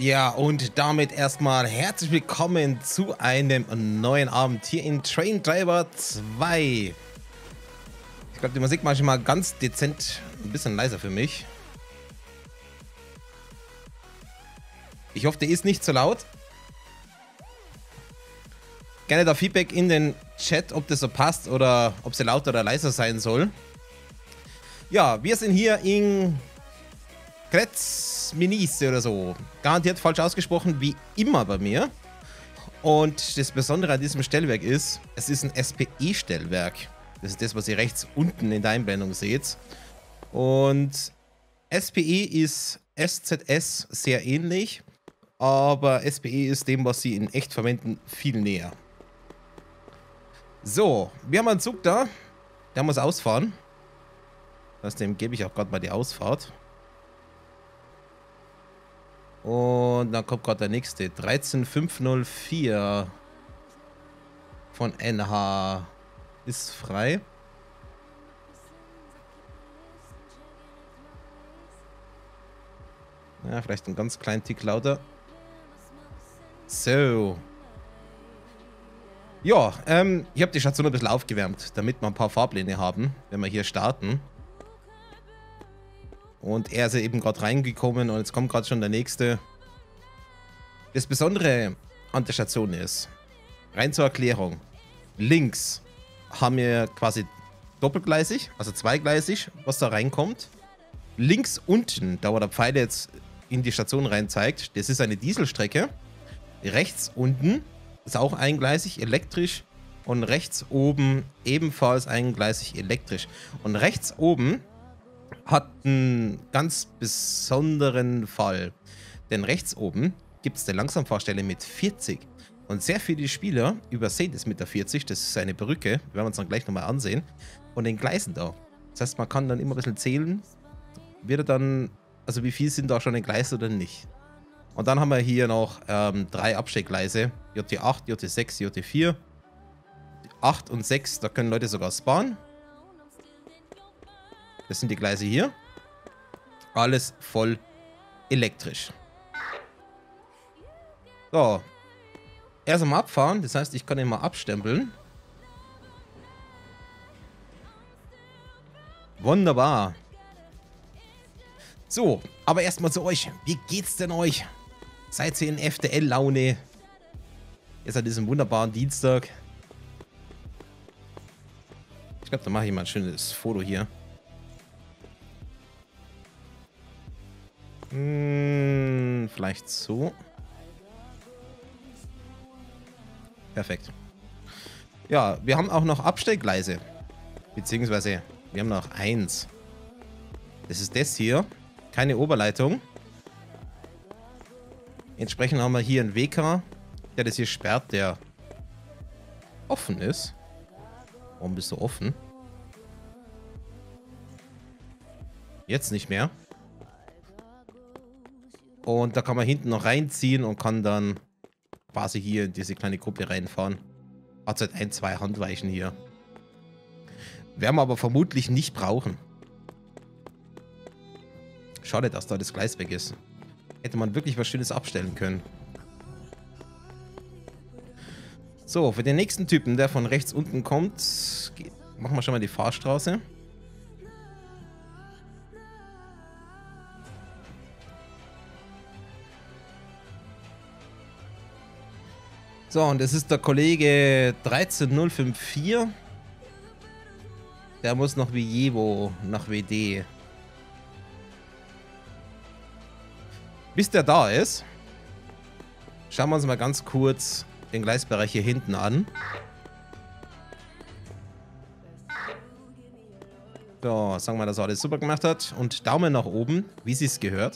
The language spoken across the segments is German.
Ja, und damit erstmal herzlich willkommen zu einem neuen Abend hier in Train Driver 2. Ich glaube, die Musik mache ich mal ganz dezent ein bisschen leiser für mich. Ich hoffe, der ist nicht zu laut. Gerne da Feedback in den Chat, ob das so passt oder ob sie lauter oder leiser sein soll. Ja, wir sind hier in Kretzminisse oder so. Garantiert falsch ausgesprochen, wie immer bei mir. Und das Besondere an diesem Stellwerk ist, es ist ein SPE-Stellwerk. Das ist das, was ihr rechts unten in der Einblendung seht. Und SPE ist SZS sehr ähnlich, aber SPE ist dem, was sie in echt verwenden, viel näher. So, wir haben einen Zug da. Der muss ausfahren. Dem gebe ich auch gerade mal die Ausfahrt. Und dann kommt gerade der nächste. 13504 von NH ist frei. Ja, vielleicht einen ganz kleinen Tick lauter. So. Ja, ich habe die Station ein bisschen aufgewärmt, damit wir ein paar Fahrpläne haben, wenn wir hier starten. Und er ist eben gerade reingekommen und jetzt kommt gerade schon der nächste. Das Besondere an der Station ist, rein zur Erklärung, links haben wir quasi doppelgleisig, also zweigleisig, was da reinkommt. Links unten, da wo der Pfeil jetzt in die Station rein zeigt, das ist eine Dieselstrecke. Rechts unten ist auch eingleisig, elektrisch. Und rechts oben ebenfalls eingleisig, elektrisch. Und rechts oben hat einen ganz besonderen Fall. Denn rechts oben gibt es eine Langsamfahrstelle mit 40. Und sehr viele Spieler übersehen das mit der 40. Das ist eine Brücke. Wir werden uns dann gleich nochmal ansehen. Und den Gleisen da. Das heißt, man kann dann immer ein bisschen zählen. Wird er dann, also wie viel sind da schon in Gleis oder nicht. Und dann haben wir hier noch 3 Absteckgleise. JT8, JT6, JT4. 8 und 6, da können Leute sogar sparen. Das sind die Gleise hier. Alles voll elektrisch. So. Er ist am Abfahren, das heißt, ich kann ihn mal abstempeln. Wunderbar. So, aber erstmal zu euch. Wie geht's denn euch? Seid ihr in FDL-Laune? Jetzt an diesem wunderbaren Dienstag. Ich glaube, da mache ich mal ein schönes Foto hier. Vielleicht so. Perfekt. Ja, wir haben auch noch Abstellgleise. Beziehungsweise, wir haben noch 1. Das ist das hier. Keine Oberleitung. Entsprechend haben wir hier einen WK, der das hier sperrt, der offen ist. Warum bist du offen? Jetzt nicht mehr. Und da kann man hinten noch reinziehen und kann dann quasi hier in diese kleine Gruppe reinfahren. Hat halt 1, 2 Handweichen hier. Werden wir aber vermutlich nicht brauchen. Schade, dass da das Gleis weg ist. Hätte man wirklich was Schönes abstellen können. So, für den nächsten Typen, der von rechts unten kommt, machen wir schon mal die Fahrstraße. So, und das ist der Kollege 13054. Der muss noch wie Jevo nach WD. Bis der da ist, schauen wir uns mal ganz kurz den Gleisbereich hier hinten an. So, sagen wir, dass er alles super gemacht hat. Und Daumen nach oben, wie sie es gehört.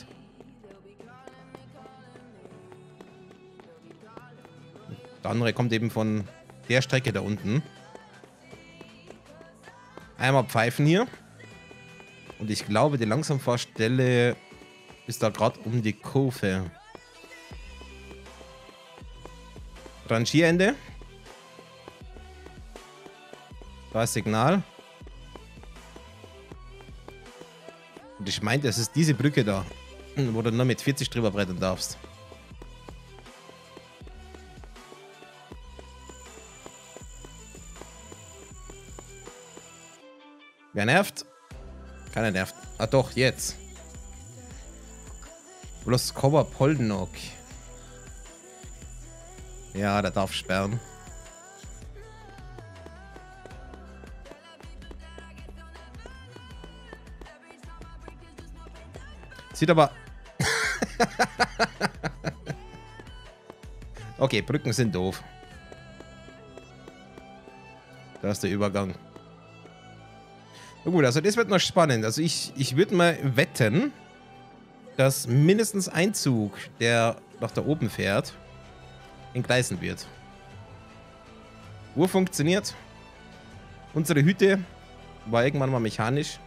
Der andere kommt eben von der Strecke da unten. Einmal pfeifen hier. Und ich glaube, die Langsamfahrstelle ist da gerade um die Kurve. Rangierende. Da ist Signal. Und ich meinte, es ist diese Brücke da, wo du nur mit 40 drüber brettern darfst. Wer nervt? Keiner nervt. Ah doch, jetzt. Bloskova Polnok. Ja, der darf sperren. Sieht aber... Okay, Brücken sind doof. Da ist der Übergang. Na gut, also das wird noch spannend. Also ich würde mal wetten, dass mindestens ein Zug, der nach da oben fährt, entgleisen wird. Uhr funktioniert. Unsere Hütte war irgendwann mal mechanisch.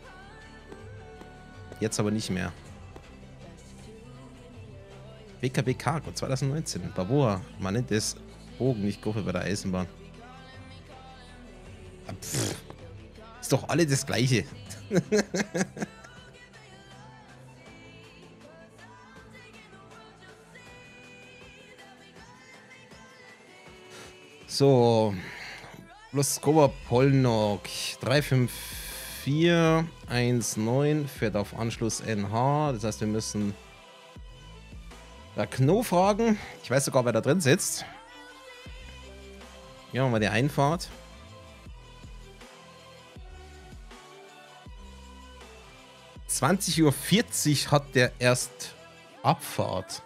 Jetzt aber nicht mehr. BKB Cargo 2019. Bavoa. Man nennt es Bogen, nicht Gruppe bei der Eisenbahn. Pff, ist doch alle das Gleiche. So. Bloskova Polnok 35419 fährt auf Anschluss NH. Das heißt, wir müssen da Kno fragen. Ich weiß sogar, wer da drin sitzt. Ja, machen wir die Einfahrt. Uhr 40 hat der erst Abfahrt.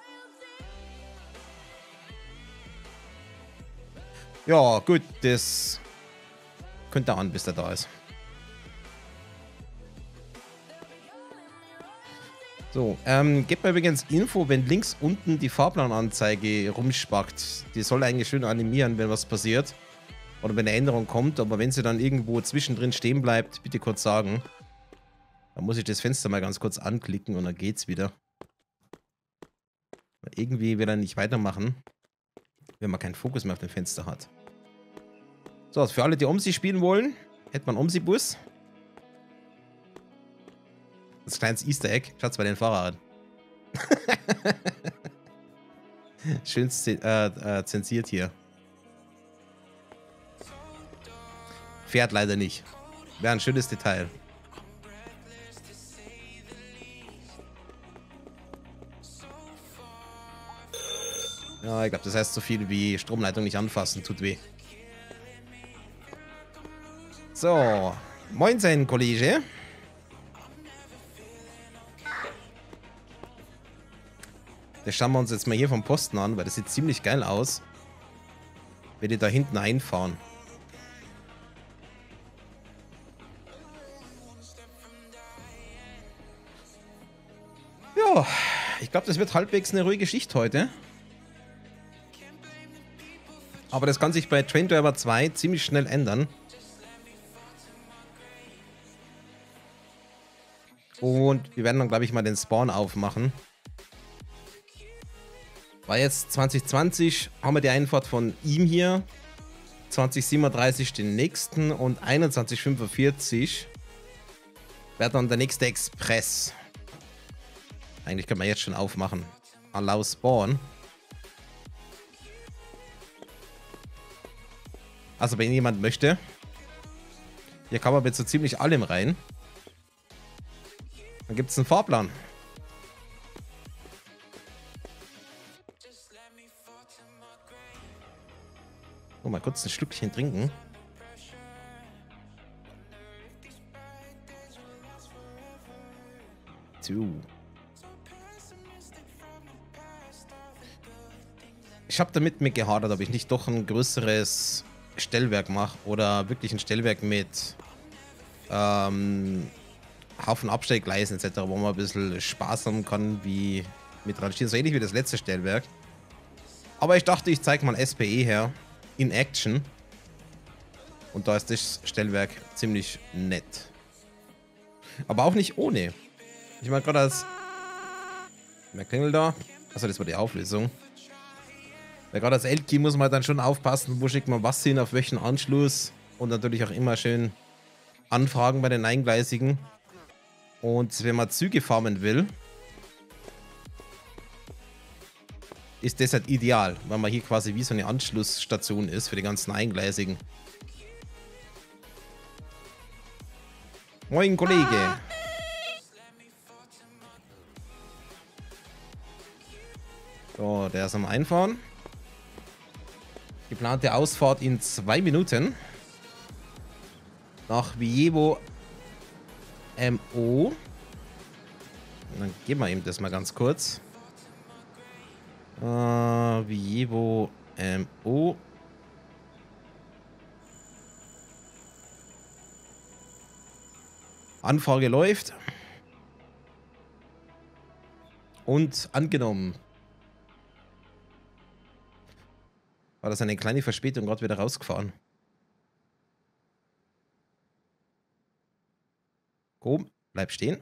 Ja, gut, das könnte an, bis der da ist. So, gebt mir übrigens Info, wenn links unten die Fahrplananzeige rumspackt. Die soll eigentlich schön animieren, wenn was passiert. Oder wenn eine Änderung kommt. Aber wenn sie dann irgendwo zwischendrin stehen bleibt, bitte kurz sagen. Dann muss ich das Fenster mal ganz kurz anklicken und dann geht's wieder. Irgendwie will er nicht weitermachen, wenn man keinen Fokus mehr auf dem Fenster hat. So, also für alle, die OMSI spielen wollen, hätte man OMSI-Bus. Das kleines Easter Egg. Schaut's bei den Fahrern. Schön zensiert hier. Fährt leider nicht. Wäre ein schönes Detail. Ja, ich glaube, das heißt so viel wie Stromleitung nicht anfassen. Tut weh. So. Moin sein, Kollege. Das schauen wir uns jetzt mal hier vom Posten an, weil das sieht ziemlich geil aus. Wenn die da hinten einfahren. Ja, ich glaube, das wird halbwegs eine ruhige Geschichte heute. Aber das kann sich bei Train Driver 2 ziemlich schnell ändern. Und wir werden dann, glaube ich, mal den Spawn aufmachen. Weil jetzt 2020 haben wir die Einfahrt von ihm hier. 2037 den nächsten und 2145 wäre dann der nächste Express. Eigentlich können wir jetzt schon aufmachen. Allow Spawn. Also wenn jemand möchte. Hier kann man mit so ziemlich allem rein. Dann gibt es einen Fahrplan. Oh, mal kurz ein Schlückchen trinken. So. Ich habe damit mit gehadert, ob ich nicht doch ein größeres Stellwerk mache oder wirklich ein Stellwerk mit Haufen Abstellgleisen etc., wo man ein bisschen Spaß haben kann, wie mit Rangieren, so ähnlich wie das letzte Stellwerk. Aber ich dachte, ich zeige mal SPE her in Action. Und da ist das Stellwerk ziemlich nett. Aber auch nicht ohne. Ich meine, gerade als... Wer klingelt da? Achso, das war die Auflösung. Ja, gerade als Elki muss man dann schon aufpassen, wo schickt man was hin, auf welchen Anschluss. Und natürlich auch immer schön anfragen bei den Eingleisigen. Und wenn man Züge farmen will, ist das halt ideal, weil man hier quasi wie so eine Anschlussstation ist für die ganzen Eingleisigen. Moin, Kollege. So, der ist am Einfahren. Geplante Ausfahrt in 2 Minuten. Nach Viejo MO. Und dann geben wir ihm das mal ganz kurz. Viejo MO. Anfrage läuft. Und angenommen. War das eine kleine Verspätung, gerade wieder rausgefahren. Komm, bleib stehen.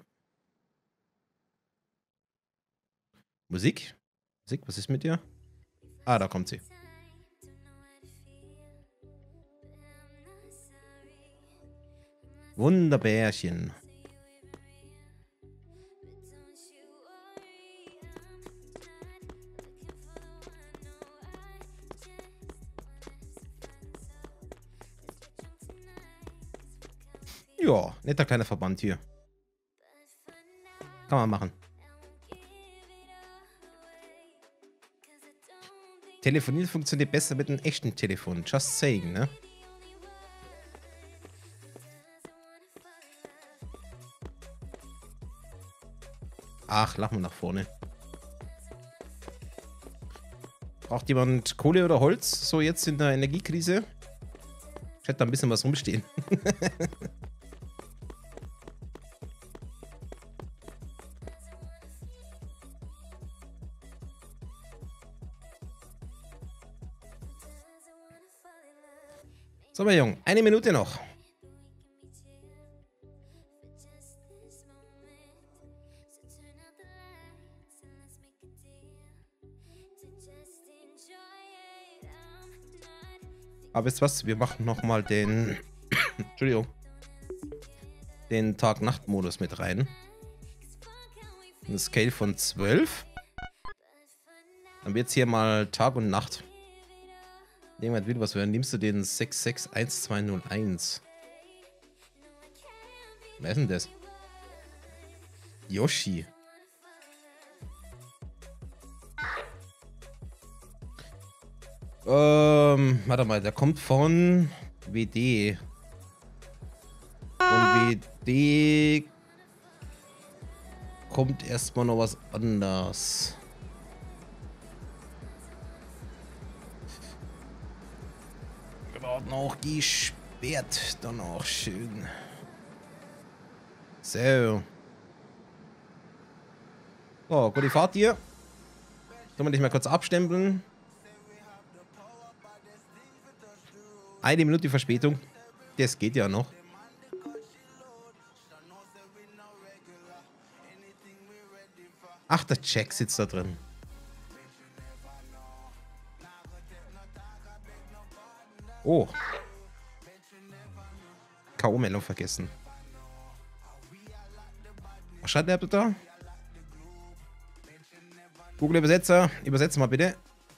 Musik? Musik, was ist mit dir? Ah, da kommt sie. Wunderbärchen. Ja, netter kleiner Verband hier. Kann man machen. Telefonieren funktioniert besser mit einem echten Telefon. Just saying, ne? Ach, lach mal nach vorne. Braucht jemand Kohle oder Holz? So jetzt in der Energiekrise? Ich hätte da ein bisschen was rumstehen. So, mein Junge, 1 Minute noch. Aber wisst ihr was? Wir machen nochmal den Entschuldigung. Den Tag-Nacht-Modus mit rein. Eine Scale von 12. Dann wird es hier mal Tag und Nacht. Jemand will was hören. Nimmst du den 661201? Wer ist denn das? Yoshi. Warte mal, der kommt von WD. Von WD kommt erstmal noch was anderes. Gerade noch gesperrt. Dann auch schön. So. So, gute Fahrt hier. Sollen wir dich mal kurz abstempeln? 1 Minute Verspätung. Das geht ja noch. Ach, der Jack sitzt da drin. Oh. K.O.-Meldung vergessen. Was schreibt der da? Google Übersetzer. Übersetze mal bitte.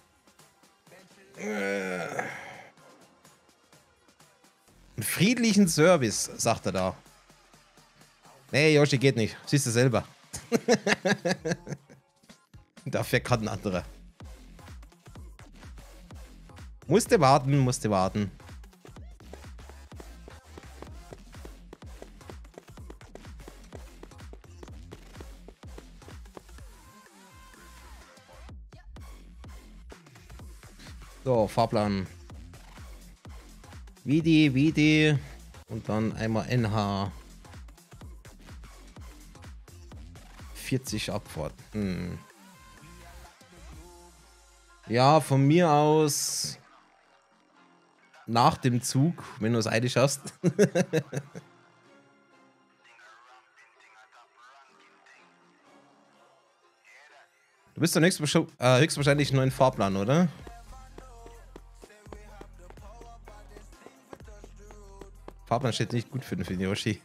Einen friedlichen Service, sagt er da. Nee, Yoshi, geht nicht. Siehst du selber. Dafür kann ein anderer. Musste warten, musste warten. So, Fahrplan. WD und dann einmal NH 40 Abfahrt. Ja, von mir aus nach dem Zug, wenn du es eilig hast. Du bist doch höchstwahrscheinlich einen neuen Fahrplan, oder? Fahrplan steht nicht gut für den Yoshi.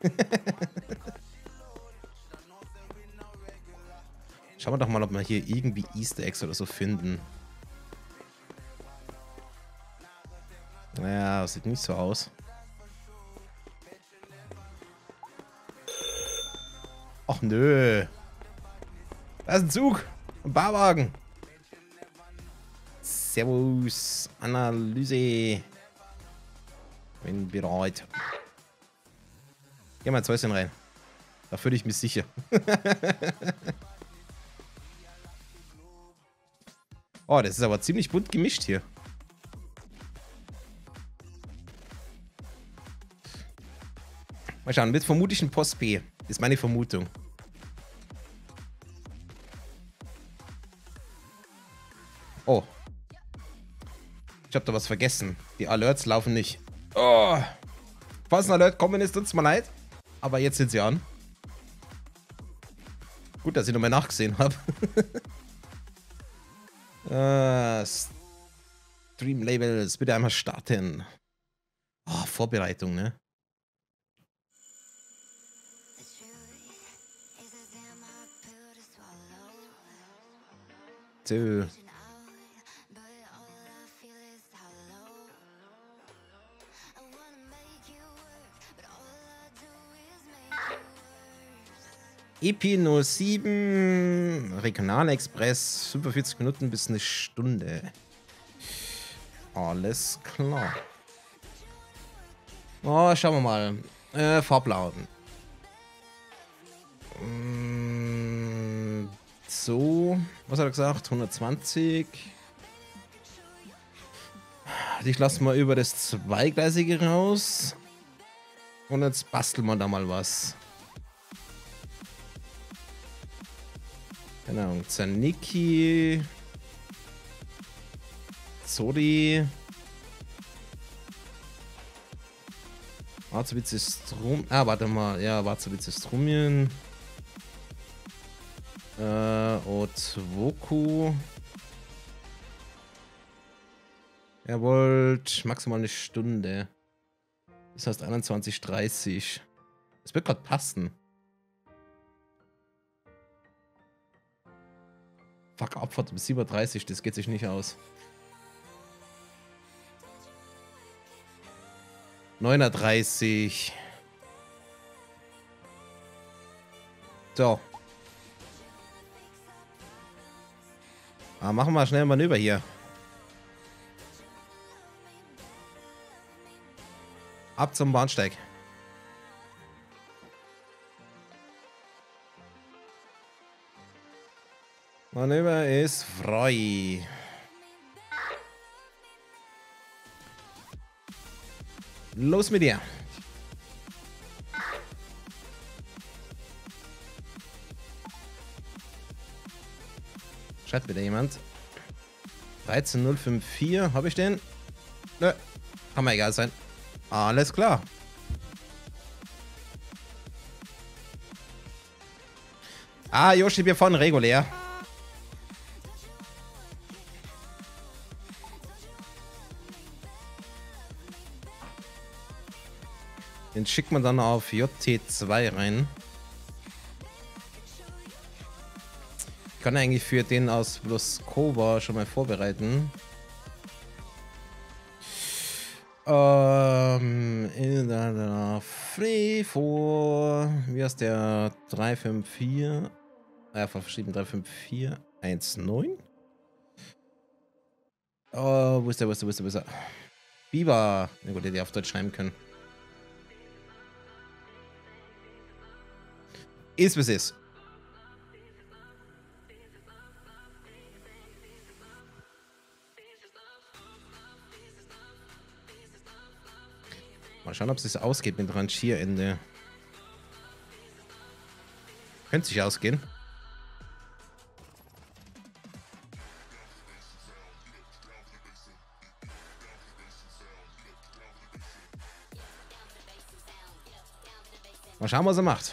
Schauen wir doch mal, ob wir hier irgendwie Easter Eggs oder so finden. Naja, das sieht nicht so aus. Ach nö. Da ist ein Zug. Ein Barwagen. Servus. Analyse. Bin bereit. Geh mal ins Häuschen rein. Da fühle ich mich sicher. Oh, das ist aber ziemlich bunt gemischt hier. Mal schauen, wird vermutlich ein Post B. Ist meine Vermutung. Oh. Ich habe da was vergessen. Die Alerts laufen nicht. Oh. Falls ein Alert kommen ist, tut's mir leid. Aber jetzt sind sie an. Gut, dass ich nochmal nachgesehen habe. Stream Labels, bitte einmal starten. Oh, Vorbereitung, ne? So. EP07, Regionalexpress, 45 Minuten bis eine Stunde. Alles klar. Oh, schauen wir mal. Farbladen. So, was hat er gesagt? 120. Ich lasse mal über das Zweigleisige raus. Und jetzt basteln wir da mal was. Genau, Zaniki. Zori. Warzewitz ist rum. Ah, warte mal. Ja, Warzewitz ist rumien. Otwoku. Er wollt maximal eine Stunde. Das heißt 21:30. Das wird gerade passen. Fuck, Abfahrt bis 7:30, das geht sich nicht aus. 9:30. So. Machen wir schnell ein Manöver hier. Ab zum Bahnsteig. Manöver ist frei. Los mit dir. Schreibt bitte jemand. 13054, habe ich den? Nö, kann mir egal sein. Alles klar. Ah, Yoshi, wir fahren regulär. Den schickt man dann auf JT2 rein. Ich kann eigentlich für den aus Vloskova schon mal vorbereiten. In der Freefor. Wie heißt der? 354. Verschrieben 35419. Wo ist der? Wo ist der? Biber. Na gut, hätte ich auf Deutsch schreiben können. Ist wie es ist. Mal schauen, ob es sich ausgeht mit Rangierende. Könnte sich ausgehen. Mal schauen, was er macht.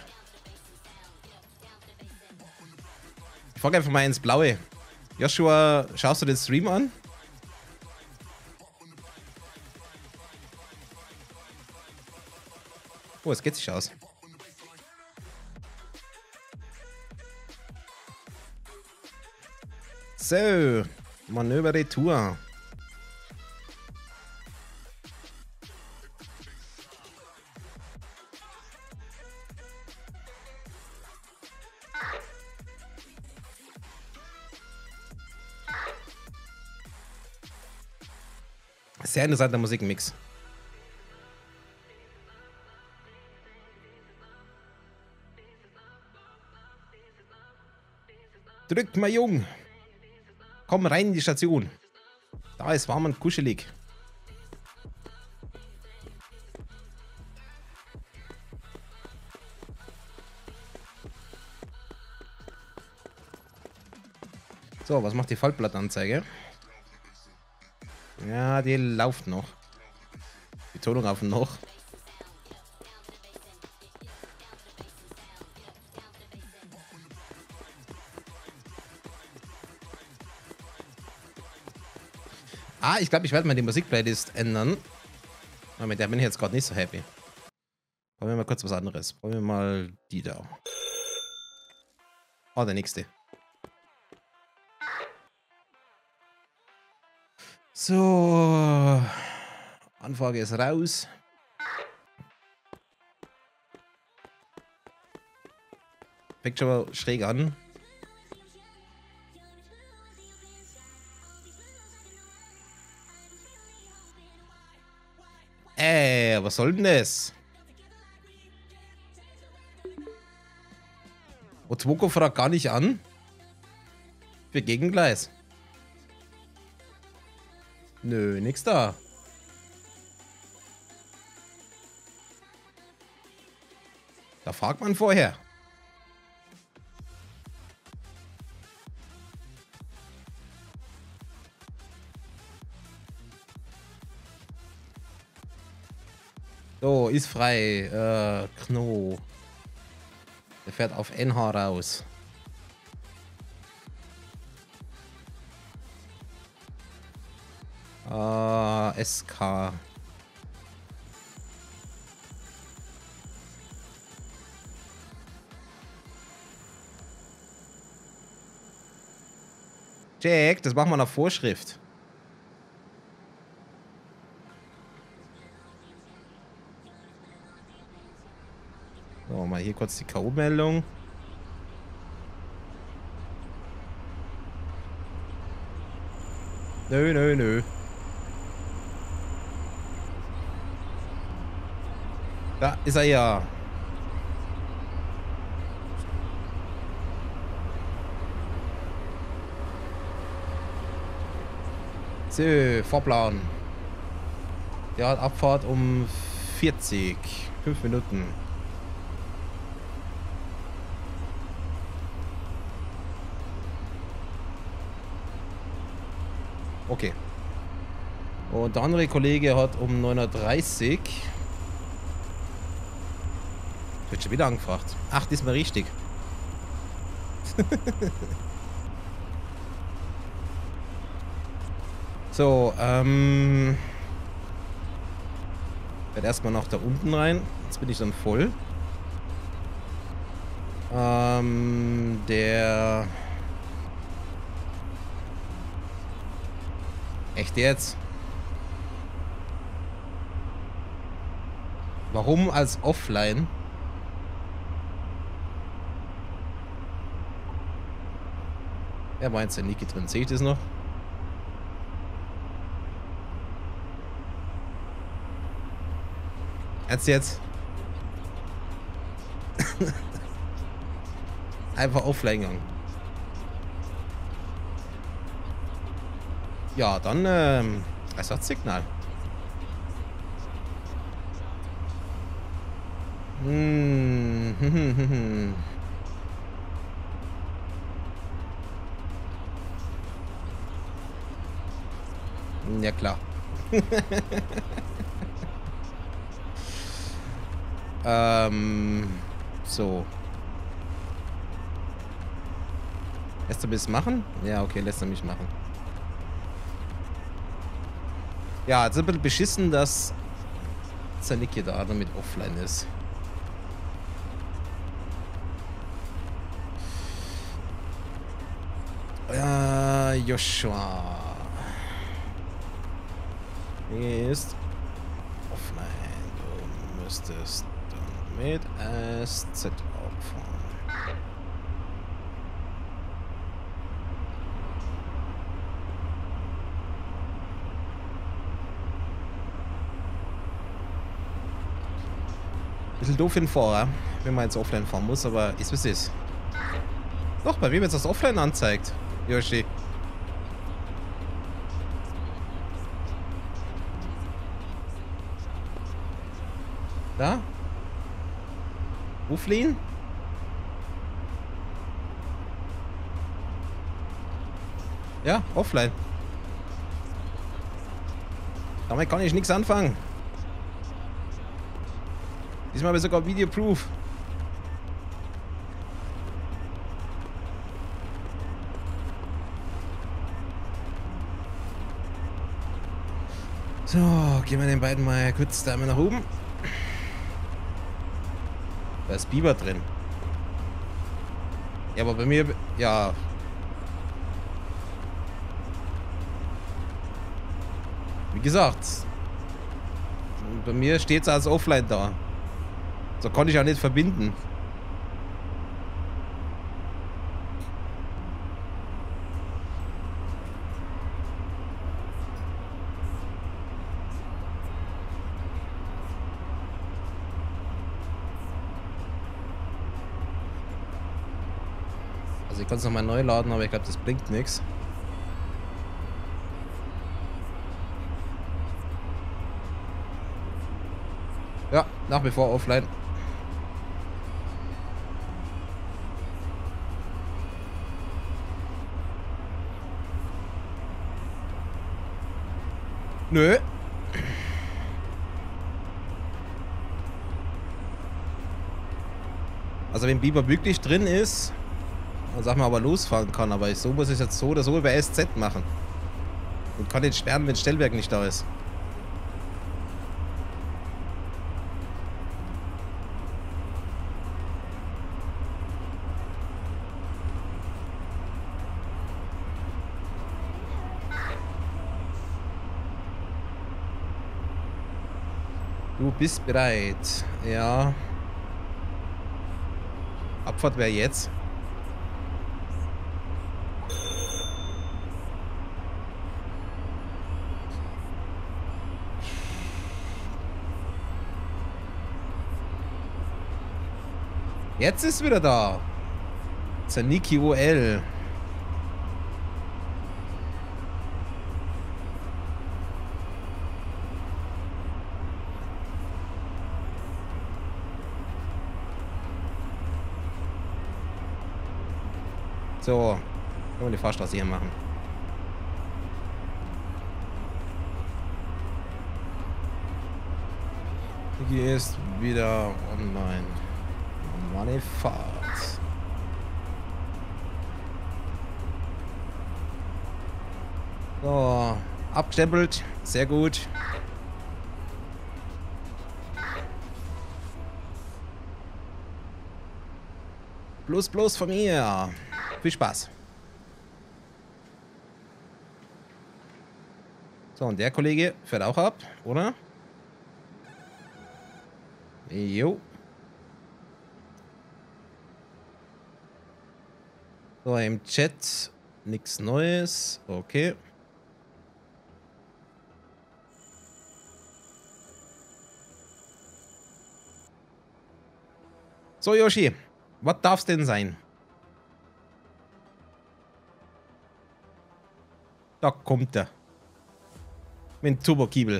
Ich frage einfach mal ins Blaue. Joshua, schaust du den Stream an? Oh, es geht sich aus. So, Manöver Retour. Sehr interessanter Musikmix. Drückt mal, Jung. Komm rein in die Station. Da ist warm und kuschelig. So, was macht die Fallblattanzeige? Ja, die läuft noch. Betonung auf noch. Ah, ich glaube, ich werde mal die Musikplaylist ändern. Aber mit der bin ich jetzt gerade nicht so happy. Wollen wir mal kurz was anderes. Wollen wir mal die da. Oh, der nächste. So. Anfrage ist raus. Fängt schon mal schräg an. Was soll denn das? Otwoko fragt gar nicht an. Für Gegengleis. Nö, nix da. Da fragt man vorher. So, ist frei. Kno. Der fährt auf NH raus. SK. Jack, das machen wir nach Vorschrift. So, mal hier kurz die K.O.-Meldung. Nö, nö, nö. Da ist er ja. So, Fahrplan. Der hat Abfahrt um 40. 5 Minuten. Okay. Und der andere Kollege hat um 9:30 Uhr. Wird schon wieder angefragt. Ach, diesmal richtig. So, werde erstmal noch da unten rein. Jetzt bin ich dann voll. Der... Echt jetzt? Warum als offline? Ja, meint der Niki drin? Sehe ich das noch? Jetzt. Einfach offline gegangen. Ja, dann, Ersatzsignal. Ja, klar. So. Lässt du mich machen? Ja, okay, lässt er mich machen. Ja, jetzt ist ein bisschen beschissen, dass Zaniki da damit offline ist. Joshua ist offline. Du müsstest dann mit SZ auffahren. Bisschen doof für den Fahrer, wenn man jetzt offline fahren muss, aber ist was ist. Doch, bei wem jetzt das offline anzeigt. Yoshi. Da? Wo fliehen? Ja, offline. Damit kann ich nichts anfangen. Diesmal habe ich sogar Video-Proof. So, gehen wir den beiden mal kurz da einmal nach oben. Da ist Biber drin. Ja, aber bei mir... Ja. Wie gesagt. Bei mir steht es als offline da. So konnte ich auch nicht verbinden. Also ich kann es nochmal neu laden, aber ich glaube, das bringt nichts. Ja, nach wie vor offline. Nö. Also wenn Biber wirklich drin ist, dann sag mal, aber losfahren kann. Aber so muss ich es jetzt so oder so über SZ machen. Und kann jetzt sterben, wenn Stellwerk nicht da ist. Du bist bereit. Ja. Abfahrt wäre jetzt. Jetzt ist wieder da. Zaniki OL. So, können wir die Fahrstraße hier machen. Hier ist wieder online. Normale Fahrt. So, abgestempelt. Sehr gut. Bloß von mir. Viel Spaß. So, und der Kollege fährt auch ab, oder? Jo. So, im Chat nichts Neues. Okay. So, Yoshi. Was darf's denn sein? Da kommt er. Mit dem Turbokiebel.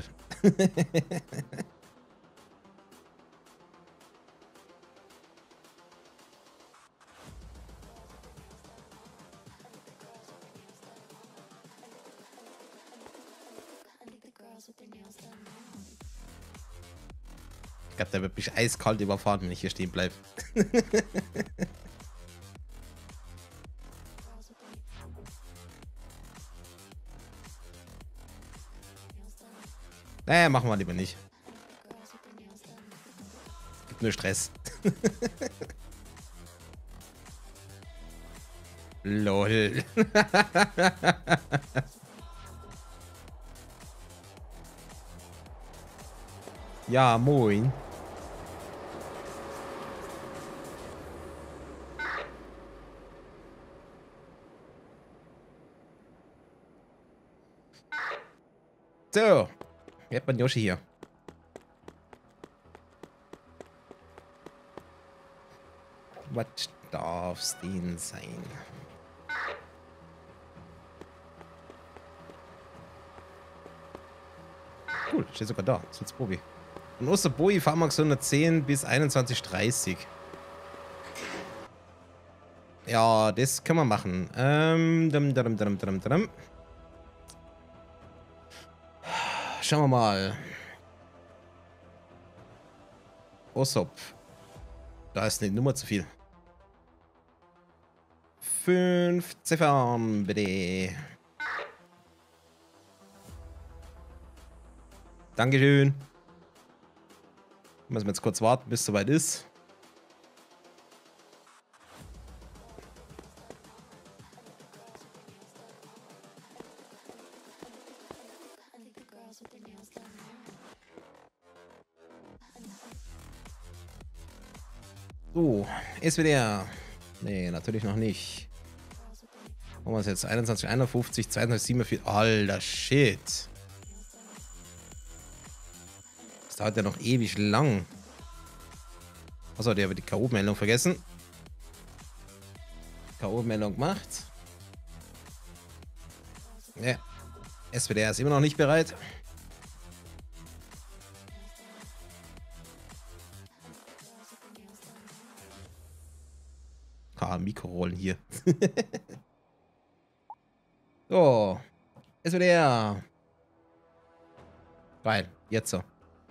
Ich glaube, der wird mich eiskalt überfahren, wenn ich hier stehen bleibe. Naja, machen wir lieber nicht. Gibt nur Stress. Lol. Ja, moin. So, jetzt hat man Yoshi hier. Was darf's denn sein? Cool, steht sogar da. Sulzbobi. Und Osterboji, Pharmax 110 bis 21:30. Ja, das können wir machen. Schauen wir mal. Ossop. Da ist eine Nummer zu viel. 5 Ziffern, bitte. Dankeschön. Müssen wir jetzt kurz warten, bis es soweit ist. So, SWDR. Nee, natürlich noch nicht. Machen wir es jetzt 21:51, 22:47. Alter Shit. Das dauert ja noch ewig lang. Achso, der wird die K.O.-Meldung vergessen. K.O.-Meldung gemacht. Ja. SWDR ist immer noch nicht bereit. Mikrorollen hier. So. SWDR. Geil. Jetzt so.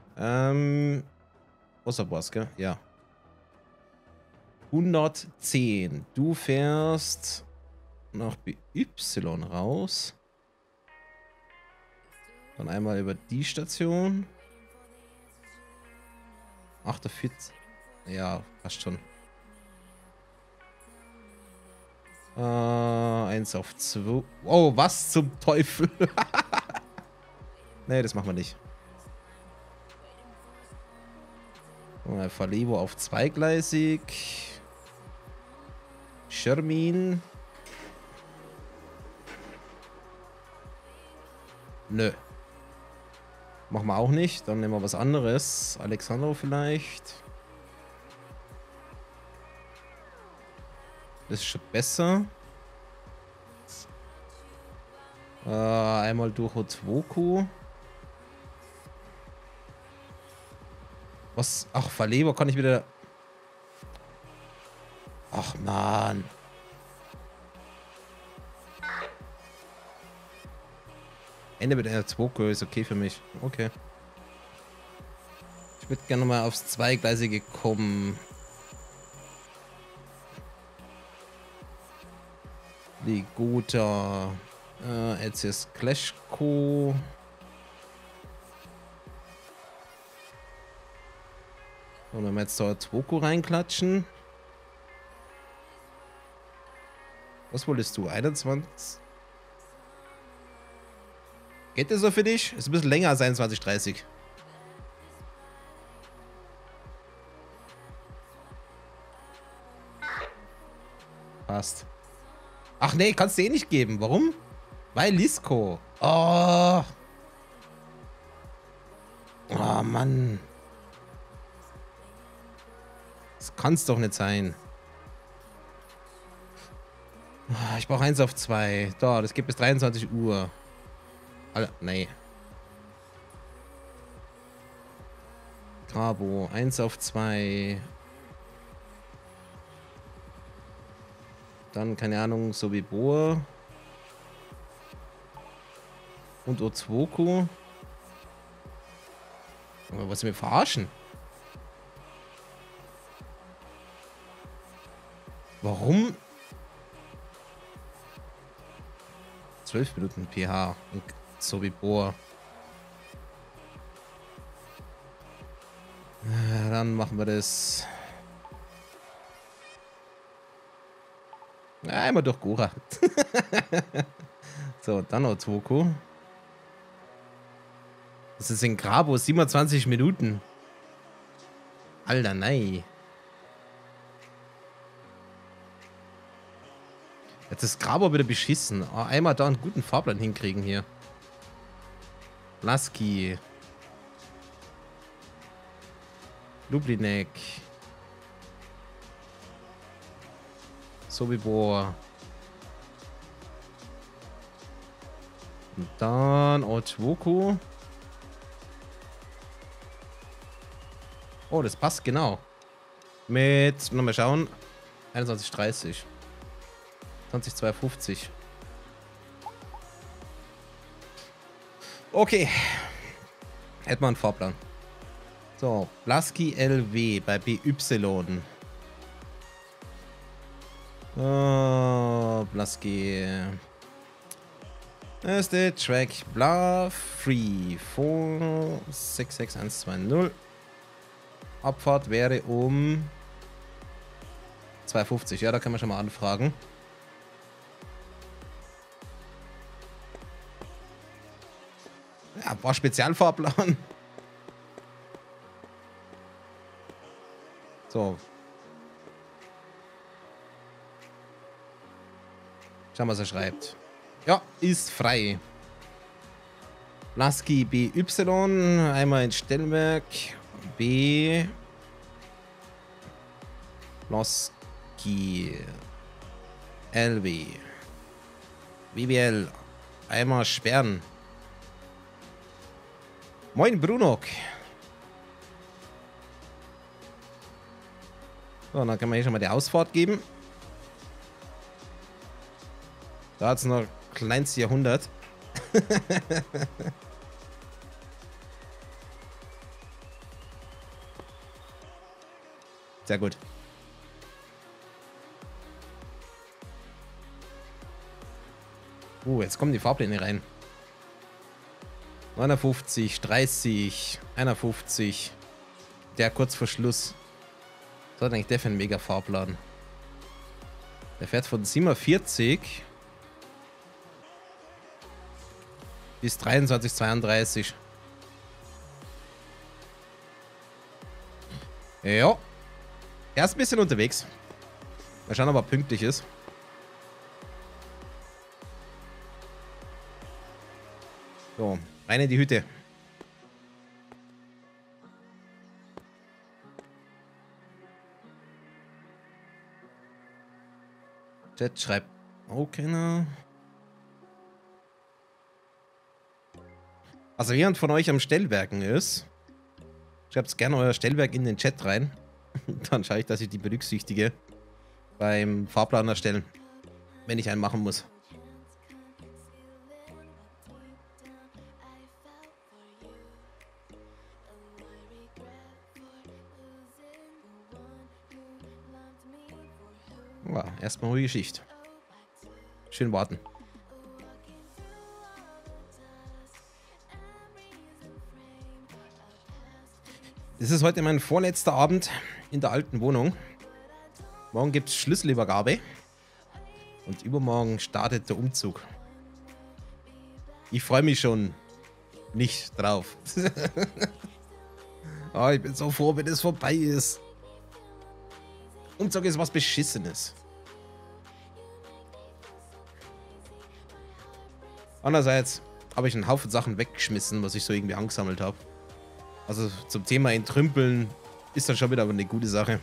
Osterboss, gell? Ja. 110. Du fährst nach BY raus. Dann einmal über die Station. 48. Ja, passt schon. 1 auf 2. Oh, was zum Teufel? Nee, das machen wir nicht. Verlevo auf zweigleisig. Schermin. Nö. Machen wir auch nicht. Dann nehmen wir was anderes. Alexandro vielleicht. Das ist schon besser. Einmal durch Otwoku. Was? Ach, Verleber kann ich wieder... Ach, Mann. Ende mit einer Otwoku ist okay für mich. Okay. Ich würde gerne mal aufs Zweigleisige kommen. Ligota. LCS Clashco. Und wenn wir jetzt da Twoko reinklatschen. Was wolltest du? 21? Geht das so für dich? Ist ein bisschen länger als 21:30. Passt. Ach nee, kannst du eh nicht geben. Warum? Weil Lisco. Oh. Oh, Mann. Das kann's doch nicht sein. Ich brauche 1 auf 2. Da, das geht bis 23 Uhr. Alter, nee. Trabo, 1 auf 2. Dann, keine Ahnung, Sobibor. Und Ozwoku. Aber was wir verarschen? Warum? 12 Minuten pH und Sobibor. Dann machen wir das. Einmal durch Gora. So, dann Ozwoku. Das ist in Grabo 27 Minuten. Alter, nein. Jetzt ist Grabo wieder beschissen. Oh, einmal da einen guten Fahrplan hinkriegen hier. Laski. Lublinek. Sobibor. Und dann Otwoku. Oh, das passt genau. Mit, nochmal schauen, 21,30. 20,250. Okay. Hätten wir einen Fahrplan. So, Blaski LW bei BY. Oh, Blaski. Erste Track, bla, free, 4666120. Abfahrt wäre um 2,50. Ja, da kann man schon mal anfragen. Ja, war Spezialfahrplan. So. Schauen wir, was er schreibt. Ja, ist frei. Lasky BY, einmal in Stellwerk. B. Lasky LW. WBL. Einmal sperren. Moin, Brunok. So, dann kann man hier schon mal die Ausfahrt geben. Da hat es noch kleinste Jahrhundert. Sehr gut. Jetzt kommen die Fahrpläne rein. 59, 30, 51. Der kurz vor Schluss. Was hat eigentlich der für einen mega Fahrplan? Der fährt von 47 bis 23, 32. Ja. Er ist ein bisschen unterwegs. Mal schauen, ob er pünktlich ist. So, rein in die Hütte. Chat schreibt. Okay, na. Also jemand von euch am Stellwerken ist, schreibt gerne euer Stellwerk in den Chat rein. Dann schaue ich, dass ich die berücksichtige beim Fahrplan erstellen, wenn ich einen machen muss. Ja, erstmal ruhige Schicht. Schön warten. Das ist heute mein vorletzter Abend in der alten Wohnung. Morgen gibt es Schlüsselübergabe. Und übermorgen startet der Umzug. Ich freue mich schon nicht drauf. Oh, ich bin so froh, wenn es vorbei ist. Umzug ist was Beschissenes. Andererseits habe ich einen Haufen Sachen weggeschmissen, was ich so irgendwie angesammelt habe. Also zum Thema Entrümpeln ist dann schon wieder eine gute Sache.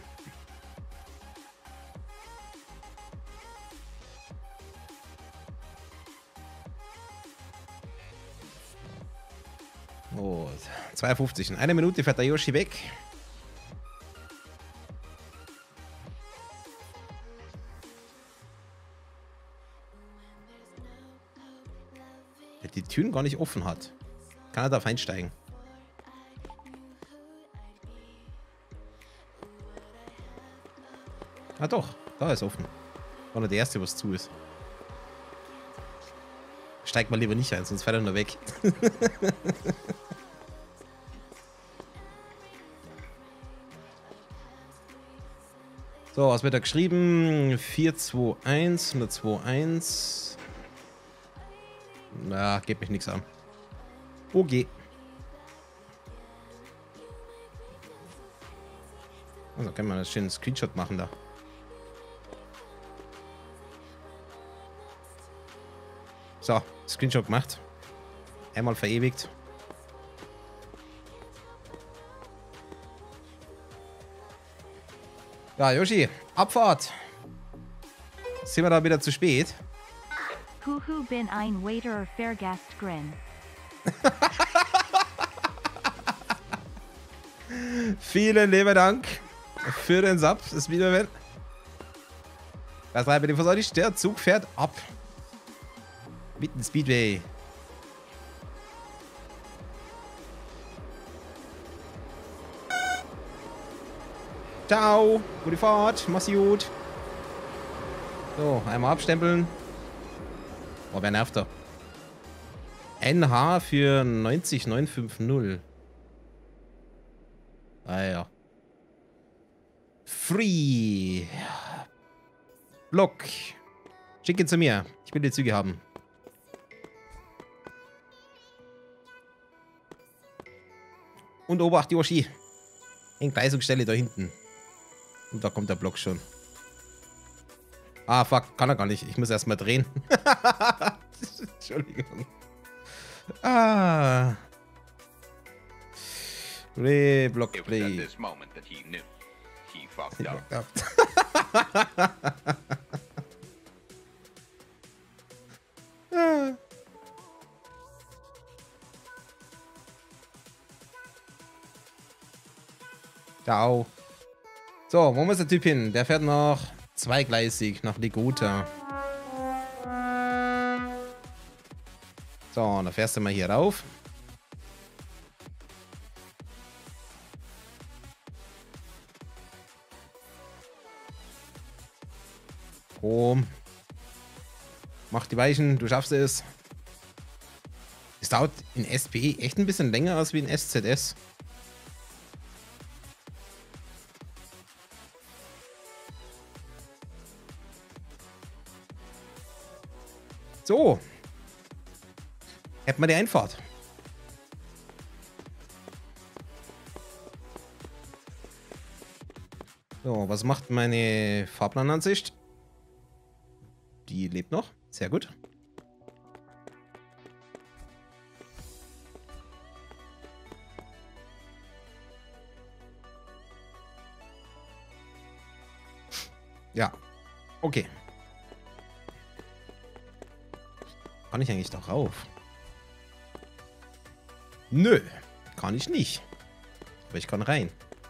Oh, 52. In einer Minute fährt der Yoshi weg. Der die Türen gar nicht offen hat. Kann er da einsteigen? Ah doch, da ist offen. War nur der erste, was zu ist. Steigt mal lieber nicht ein, sonst fährt er nur weg. So, was wird da geschrieben? 421, 121. Na, geht mich nichts an. OG. Also kann man einen schönen Screenshot machen da. So, Screenshot gemacht. Einmal verewigt. Ja, Yoshi, Abfahrt. Sind wir da wieder zu spät? Huhu bin ein weiterer Fairgast Grin. Vielen lieben Dank für den Sub. Das Video. Das war bitte vorsichtig. Der Zug fährt ab. Mitten Speedway. Ciao. Gute Fahrt. Mach's gut. So, einmal abstempeln. Oh, wer nervt da? NH für 90950. Ah ja. Free. Block. Schick ihn zu mir. Ich will die Züge haben. Und Obacht, Yoshi. Entgleisungsstelle da hinten. Und da kommt der Block schon. Ah, fuck. Kann er gar nicht. Ich muss erstmal drehen. Entschuldigung. Ah. Play, Block, Play. Ciao. So, wo muss der Typ hin? Der fährt noch zweigleisig nach Ligota. So, dann fährst du mal hier rauf. Komm. Mach die Weichen, du schaffst es. Es dauert in SPE echt ein bisschen länger als wie in SZS. So. Hätten wir die Einfahrt. So, was macht meine Fahrplanansicht? Die lebt noch. Sehr gut. Ja. Okay. Kann ich eigentlich da rauf? Nö. Kann ich nicht. Aber ich kann rein.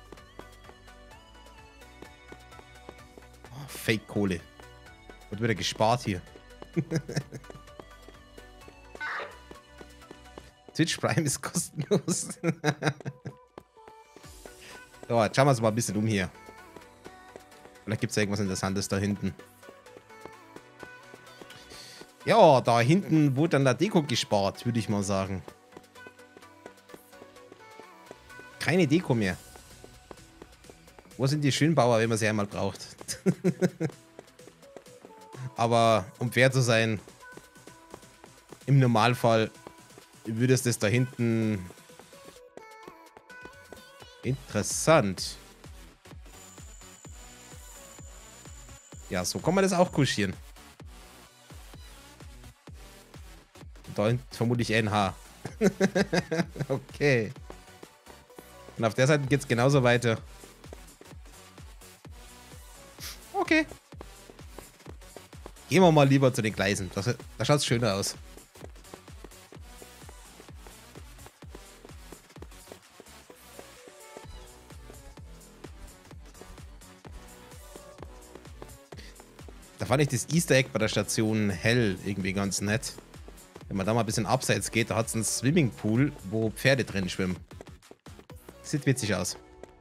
Oh, Fake-Kohle. Wird wieder gespart hier. Twitch Prime ist kostenlos. So, jetzt schauen wir uns mal ein bisschen um hier. Vielleicht gibt es ja irgendwas Interessantes da hinten. Ja, da hinten wurde dann der Deko gespart, würde ich mal sagen. Keine Deko mehr. Wo sind die Schönbauer, wenn man sie einmal braucht? Aber um fair zu sein, im Normalfall würde es das da hinten... Interessant. Ja, so kann man das auch kuschieren. Da hinten vermutlich NH. Okay. Und auf der Seite geht es genauso weiter. Okay. Gehen wir mal lieber zu den Gleisen. Da schaut es schöner aus. Da fand ich das Easter Egg bei der Station Hell irgendwie ganz nett. Wenn man da mal ein bisschen abseits geht, da hat es einen Swimmingpool, wo Pferde drin schwimmen. Sieht witzig aus.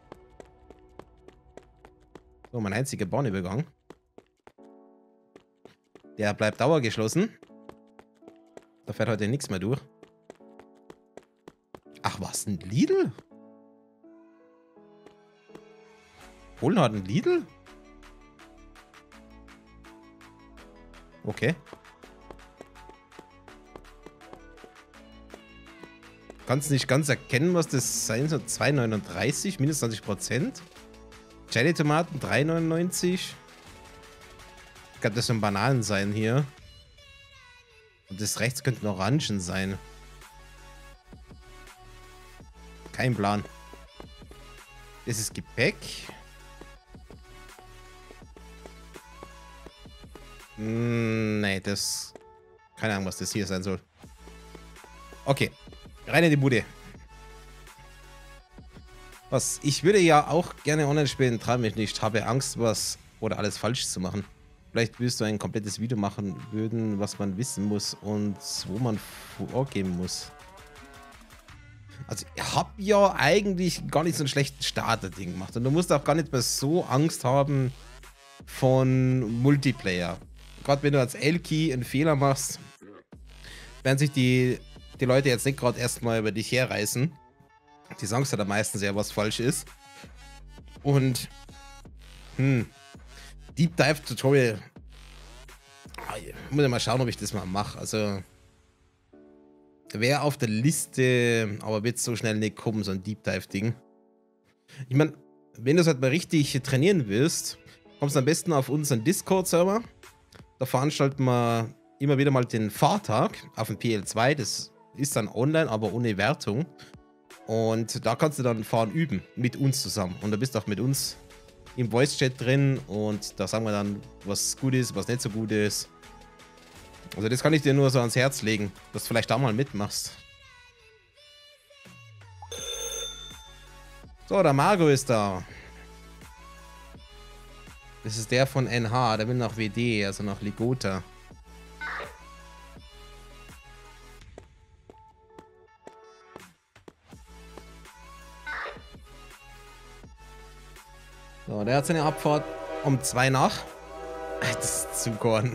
So, mein einziger Bahnübergang. Der bleibt dauergeschlossen. Da fährt heute nichts mehr durch. Ach was, ein Lidl? Polen hat ein Lidl? Okay. Kannst nicht ganz erkennen, was das sein soll. 2,39, minus 20%. Cherry-Tomaten 3,99. Ich glaube, das sollen Bananen sein hier. Und das rechts könnten Orangen sein. Kein Plan. Das ist Gepäck. Nee, das... Keine Ahnung, was das hier sein soll. Okay. Rein in die Bude. Was? Ich würde ja auch gerne online spielen, traue mich nicht. Habe Angst, was oder alles falsch zu machen. Vielleicht willst du ein komplettes Video machen würden, was man wissen muss und wo man vorgehen muss. Also ich habe ja eigentlich gar nicht so einen schlechten Starter-Ding gemacht. Und du musst auch gar nicht mehr so Angst haben von Multiplayer. Gerade wenn du als Elki einen Fehler machst, werden sich die Leute jetzt nicht gerade erstmal über dich herreißen. Die sagen ja dann meistens ja, was falsch ist. Und Deep Dive Tutorial. Ich muss ja mal schauen, ob ich das mal mache. Also wäre auf der Liste, aber wird so schnell nicht kommen, so ein Deep Dive Ding. Ich meine, wenn du es halt mal richtig trainieren willst, kommst du am besten auf unseren Discord-Server. Da veranstalten wir immer wieder mal den Fahrtag auf dem PL2. Das ist dann online, aber ohne Wertung. Und da kannst du dann Fahren üben, mit uns zusammen. Und da bist du auch mit uns im Voice-Chat drin und da sagen wir dann, was gut ist, was nicht so gut ist. Also das kann ich dir nur so ans Herz legen, dass du vielleicht da mal mitmachst. So, der Margo ist da. Das ist der von NH, der will nach WD, also nach Ligota. So, der hat seine Abfahrt um 2 nach. Das ist zu Korn.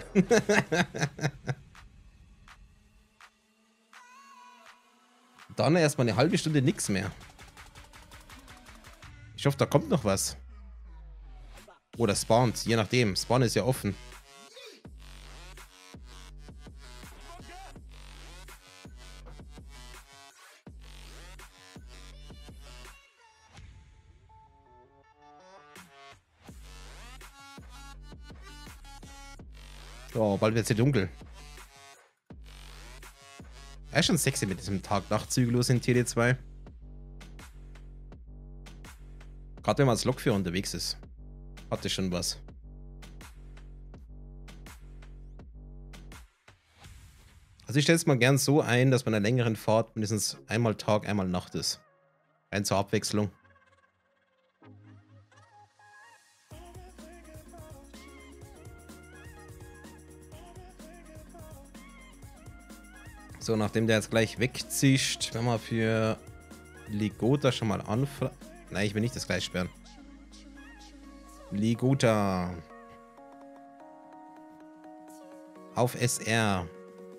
Dann erstmal eine halbe Stunde nichts mehr. Ich hoffe, da kommt noch was. Oder spawnt, je nachdem. Spawn ist ja offen. So, bald wird es ja dunkel. Er ist schon sexy mit diesem Tag-Nacht-Zyklus in TD2. Gerade wenn man als Lokführer unterwegs ist. Hatte schon was. Also ich stelle es mal gern so ein, dass man einer längeren Fahrt mindestens einmal Tag, einmal Nacht ist. Rein zur Abwechslung. So, nachdem der jetzt gleich wegzischt, werden wir für Ligota schon mal anfragen. Nein, ich will nicht das gleich sperren. Ligota. Auf SR.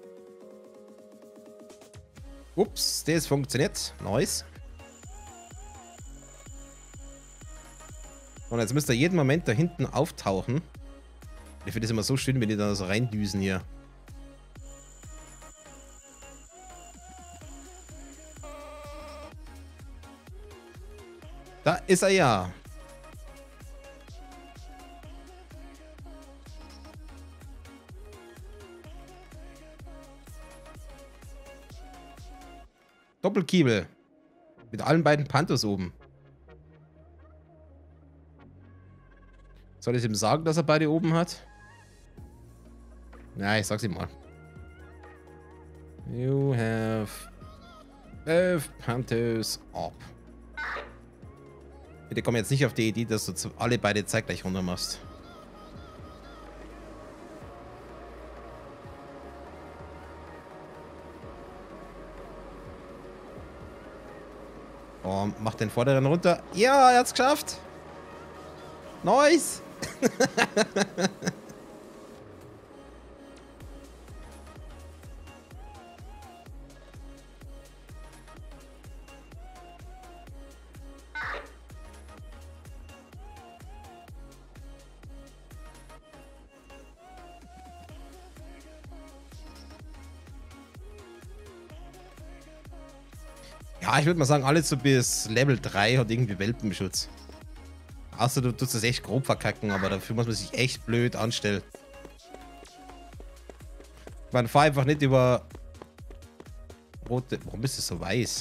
Ups, das funktioniert. Nice. Und jetzt müsst ihr jeden Moment da hinten auftauchen. Ich finde das immer so schön, wenn die da so reindüsen hier. Da ist er ja. Doppelkiebel. Mit allen beiden Panthers oben. Soll ich ihm sagen, dass er beide oben hat? Ja, ich sag's ihm mal. You have both Panthers up. Bitte komm jetzt nicht auf die Idee, dass du alle beide zeitgleich runter machst. Oh, mach den vorderen runter. Ja, er hat's geschafft. Nice. Ja, ich würde mal sagen, alles so bis Level 3 hat irgendwie Welpenschutz. Außer du tust das echt grob verkacken, aber dafür muss man sich echt blöd anstellen. Man fahr einfach nicht über rote... Warum ist das so weiß?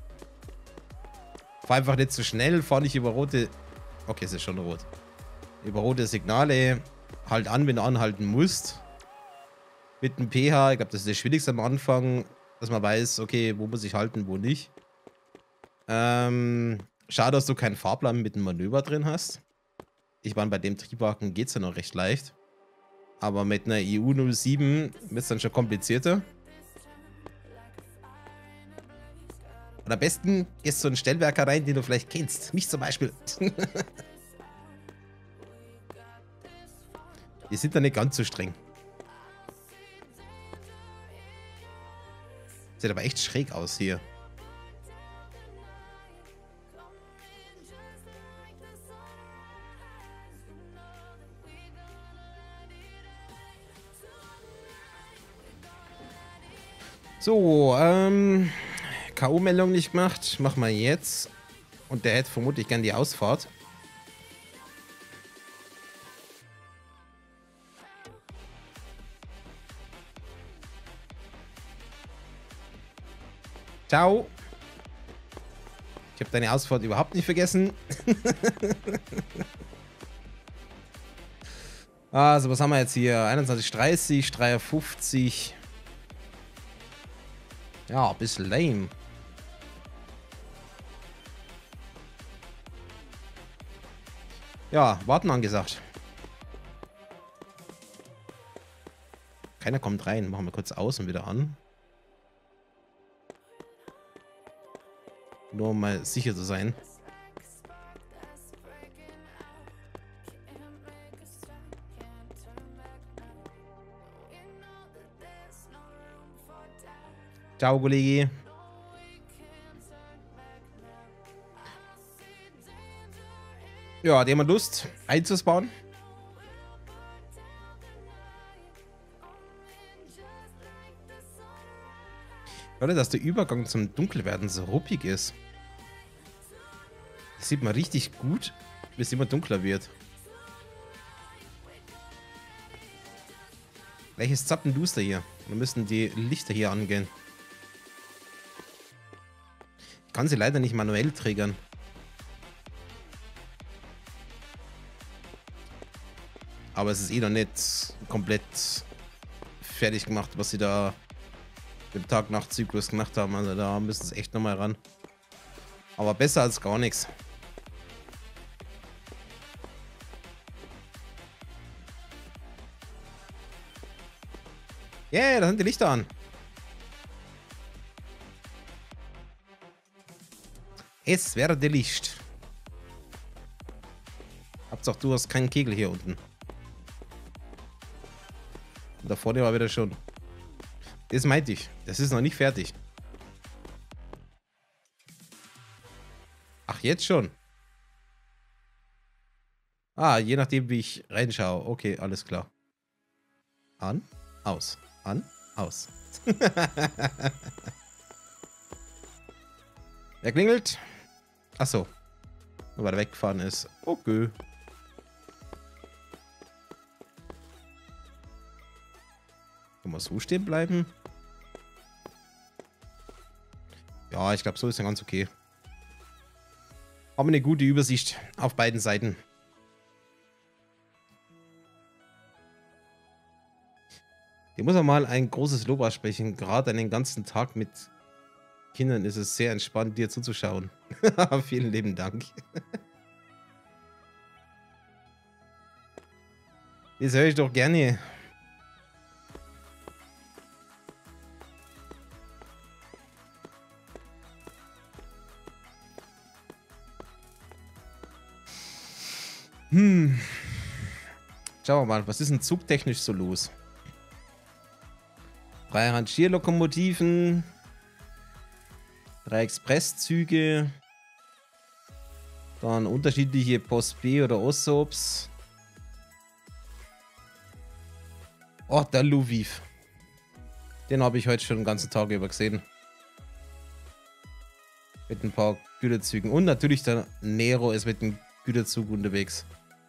Fahr einfach nicht so schnell, fahr nicht über rote... Okay, es ist schon rot. Über rote Signale halt an, wenn du anhalten musst. Mit dem pH, ich glaube, das ist das Schwierigste am Anfang, dass man weiß, okay, wo muss ich halten, wo nicht. Schade, dass du keinen Fahrplan mit einem Manöver drin hast. Ich meine, bei dem Triebwagen geht es ja noch recht leicht. Aber mit einer EU 07 wird es dann schon komplizierter. Und am besten gehst du einen Stellwerker rein, den du vielleicht kennst. Mich zum Beispiel. Die sind da nicht ganz so streng. Sieht aber echt schräg aus hier. So, K.O.-Meldung nicht gemacht. Machen wir jetzt. Und der hätte vermutlich gern die Ausfahrt. Ciao. Ich habe deine Ausfahrt überhaupt nicht vergessen. Also, was haben wir jetzt hier? 21,30, 53. Ja, ein bisschen lame. Ja, warten angesagt. Keiner kommt rein. Machen wir kurz aus und wieder an. Nur um mal sicher zu sein. Ciao, Kollege. Ja, hat jemand Lust einzuspawnen? Oder dass der Übergang zum Dunkelwerden so ruppig ist. Das sieht man richtig gut, wie es immer dunkler wird. Welches Zappenduster hier? Da müssen die Lichter hier angehen. Ich kann sie leider nicht manuell triggern. Aber es ist eh noch nicht komplett fertig gemacht, was sie da im Tag-Nacht-Zyklus gemacht haben. Also da müssen sie echt nochmal ran. Aber besser als gar nichts. Yeah, da sind die Lichter an. Es werde Licht. Hauptsache, du hast keinen Kegel hier unten. Und da vorne war wieder schon. Das meinte ich. Das ist noch nicht fertig. Ach, jetzt schon. Ah, je nachdem, wie ich reinschaue. Okay, alles klar. An, aus. An, aus. Wer klingelt? Achso. Nur weil er weggefahren ist. Okay. Kann man so stehen bleiben? Ja, ich glaube, so ist ja ganz okay. Haben wir eine gute Übersicht auf beiden Seiten. Hier muss man mal ein großes Lob aussprechen. Gerade einen ganzen Tag mit Kindern ist es sehr entspannt, dir zuzuschauen. Vielen lieben Dank. Das höre ich doch gerne. Schauen wir mal, was ist denn zugtechnisch so los? 3 Rangierlokomotiven, 3 Expresszüge, dann unterschiedliche Post B oder Ossobs. Oh, der Lviv. Den habe ich heute schon den ganzen Tag über gesehen. Mit ein paar Güterzügen. Und natürlich der Nero ist mit dem Güterzug unterwegs.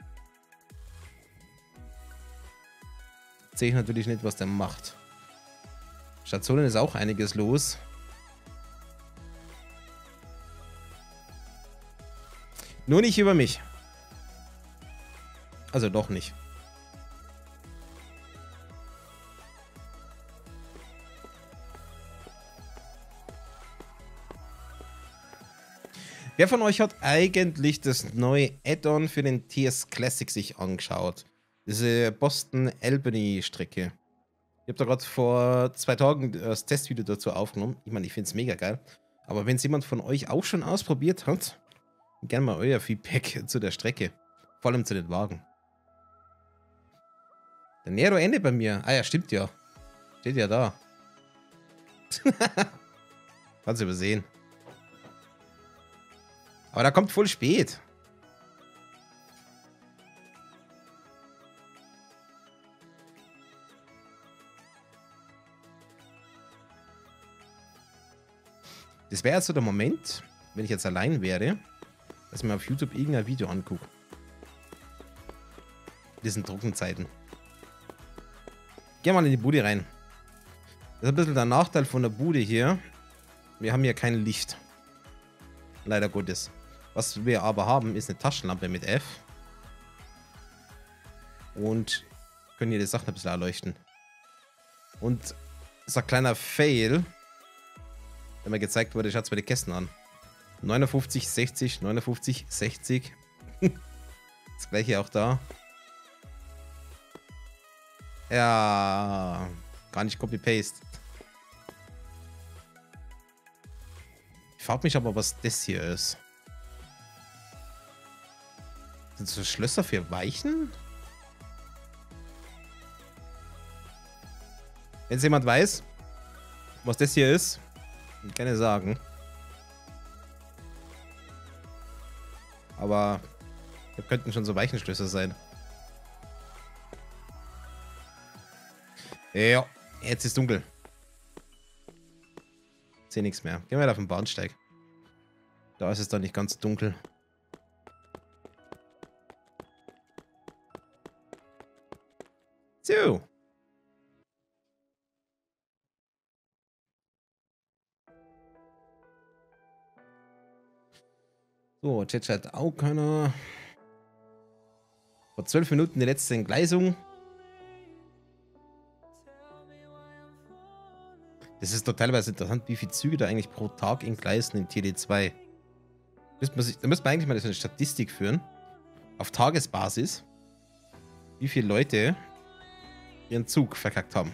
Sehe ich natürlich nicht, was der macht. Stationen ist auch einiges los. Nur nicht über mich. Also doch nicht. Wer von euch hat eigentlich das neue Add-on für den TS Classic sich angeschaut? Diese Boston-Albany-Strecke. Ich habe da gerade vor 2 Tagen das Testvideo dazu aufgenommen. Ich meine, ich finde es mega geil. Aber wenn es jemand von euch auch schon ausprobiert hat, gerne mal euer Feedback zu der Strecke. Vor allem zu den Wagen. Der Nero endet bei mir. Ah ja, stimmt ja. Steht ja da. Kannst du übersehen. Aber da kommt voll spät. Das wäre jetzt so der Moment, wenn ich jetzt allein wäre, dass ich mir auf YouTube irgendein Video angucke. In diesen Trockenzeiten. Geh mal in die Bude rein. Das ist ein bisschen der Nachteil von der Bude hier. Wir haben hier kein Licht. Leider Gottes. Was wir aber haben, ist eine Taschenlampe mit F. Und können hier die Sachen ein bisschen erleuchten. Und das ist ein kleiner Fail. Wenn mir gezeigt wurde, schaut es mir die Kästen an. 59, 60, 59, 60. Das gleiche auch da. Ja, gar nicht Copy-Paste. Ich frage mich aber, was das hier ist. Sind das so Schlösser für Weichen? Wenn es jemand weiß, was das hier ist, gerne sagen. Aber das könnten schon so Weichenschlösser sein. Ja, jetzt ist dunkel. Ich sehe nichts mehr. Gehen wir auf den Bahnsteig. Da ist es dann nicht ganz dunkel. So. So, Chat hat auch keiner. Vor 12 Minuten die letzte Entgleisung. Das ist doch teilweise interessant, wie viele Züge da eigentlich pro Tag entgleisen in TD2. Da müsste man eigentlich mal so eine Statistik führen. Auf Tagesbasis. Wie viele Leute ihren Zug verkackt haben.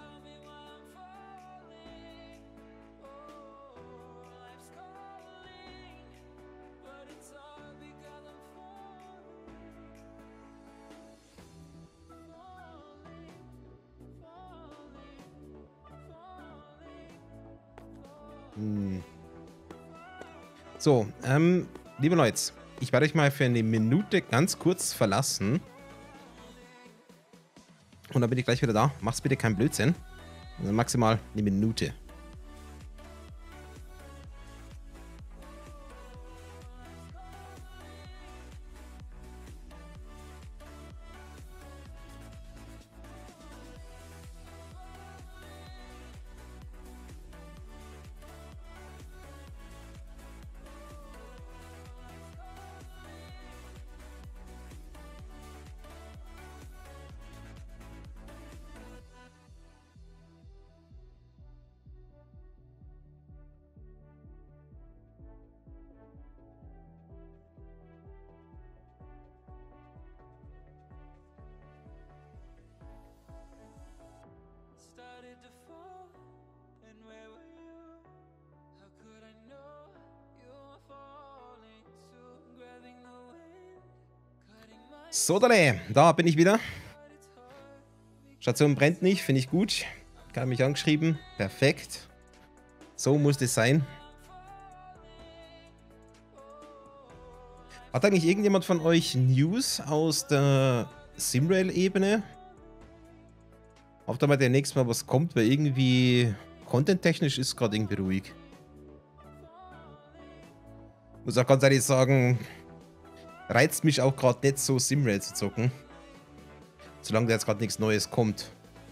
So, liebe Leute, ich werde euch mal für eine Minute ganz kurz verlassen. Und dann bin ich gleich wieder da. Macht's bitte keinen Blödsinn. Also maximal eine Minute. So, da bin ich wieder. Station brennt nicht, finde ich gut. Gerade mich angeschrieben. Perfekt. So muss das sein. Hat eigentlich irgendjemand von euch News aus der Simrail-Ebene? Hofft mal demnächst mal was kommt, weil irgendwie content-technisch ist gerade irgendwie ruhig. Muss auch ganz ehrlich sagen, reizt mich auch gerade nicht so Simrail zu zocken. Solange da jetzt gerade nichts Neues kommt.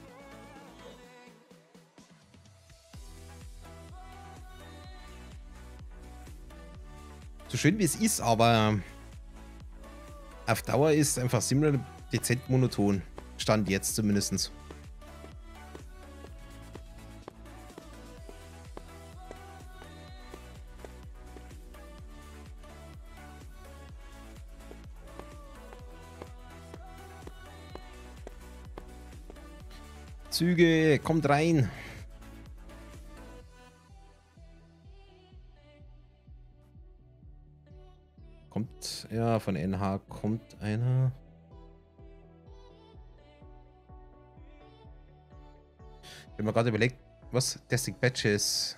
So schön wie es ist, aber auf Dauer ist einfach Simrail dezent monoton. Stand jetzt zumindest. Züge, kommt rein. Kommt, ja, von NH kommt einer. Ich habe mir gerade überlegt, was Testing Batches.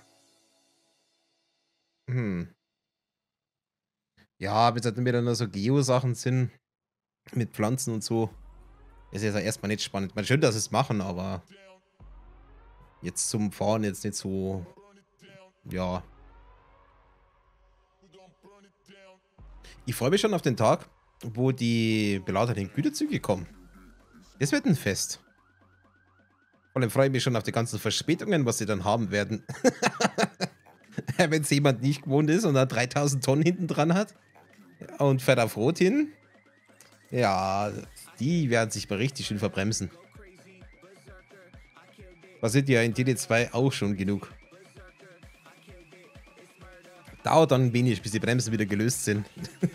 Ja, bis halt wieder nur so Geo-Sachen sind mit Pflanzen und so. Ist jetzt erstmal nicht spannend. Man schön, dass es machen, aber jetzt zum Fahren jetzt nicht so. Ja. Ich freue mich schon auf den Tag, wo die beladerten Güterzüge kommen. Das wird ein Fest. Vor allem freue ich mich schon auf die ganzen Verspätungen, was sie dann haben werden. Wenn es jemand nicht gewohnt ist und da 3000 Tonnen hinten dran hat und fährt auf Rot hin. Ja, die werden sich mal richtig schön verbremsen. Passiert ja in TD2 auch schon genug. Dauert dann wenig, bis die Bremsen wieder gelöst sind.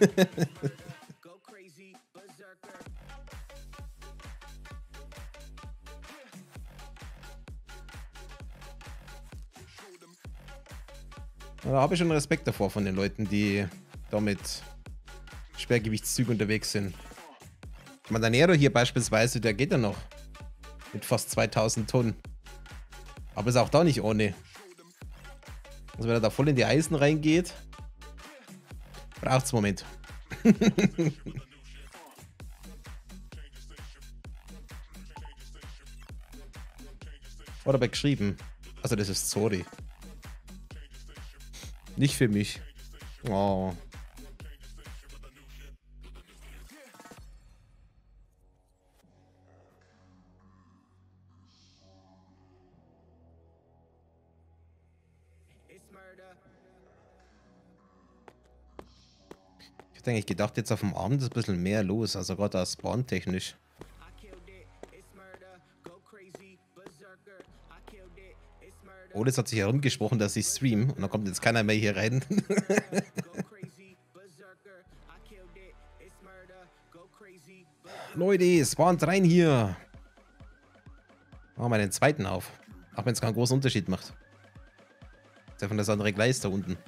Da habe ich schon Respekt davor von den Leuten, die da mit Schwergewichtszügen unterwegs sind. Ich meine, der Nero hier beispielsweise, der geht ja noch mit fast 2000 Tonnen. Aber ist auch da nicht ohne. Also wenn er da voll in die Eisen reingeht, braucht's einen Moment. Oder aber geschrieben. Also das ist sorry. Nicht für mich. Oh. Ich hätte eigentlich gedacht, jetzt auf dem Abend ist ein bisschen mehr los, also gerade auch spawn-technisch. Oh, das hat sich herumgesprochen, dass ich stream und dann kommt jetzt keiner mehr hier rein. Leute, spawnt rein hier. Machen wir den zweiten auf. Auch wenn es keinen großen Unterschied macht. Ist ja von das andere Gleis da unten.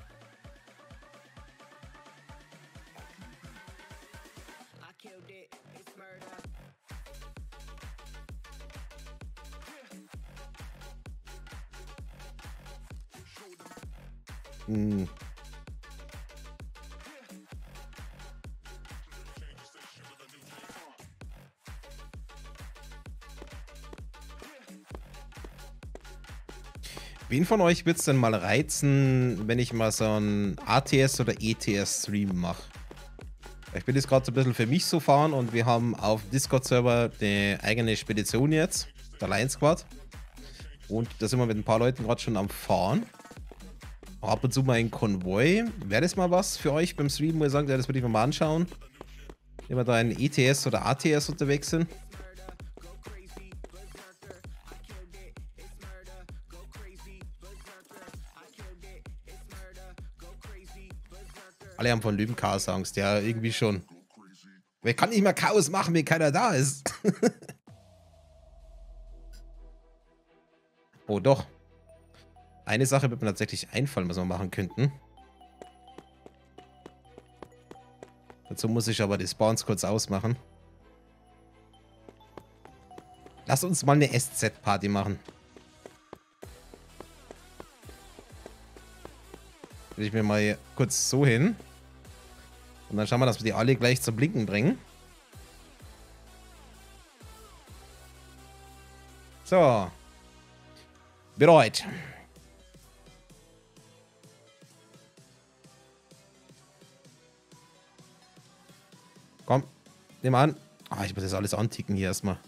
Wen von euch wird es denn mal reizen, wenn ich mal so einen ATS oder ETS-Stream mache? Ich bin jetzt gerade so ein bisschen für mich so fahren und wir haben auf Discord-Server eine eigene Spedition jetzt, der Lion Squad. Und da sind wir mit ein paar Leuten gerade schon am Fahren. Ab und zu mal ein Konvoi. Wäre das mal was für euch beim Stream, wo ihr sagt, ja, das würde ich mir mal anschauen? Wenn wir da in ETS oder ATS unterwegs sind. Alle haben von Lüben Chaos Angst, ja, irgendwie schon. Wer kann nicht mehr Chaos machen, wenn keiner da ist? Oh, doch. Eine Sache wird mir tatsächlich einfallen, was wir machen könnten. Dazu muss ich aber die Spawns kurz ausmachen. Lass uns mal eine SZ-Party machen. Will ich mir mal hier kurz so hin. Und dann schauen wir, dass wir die alle gleich zum Blinken bringen. So. Bereit. Komm, nimm an. Ah, ich muss das alles anticken hier erstmal.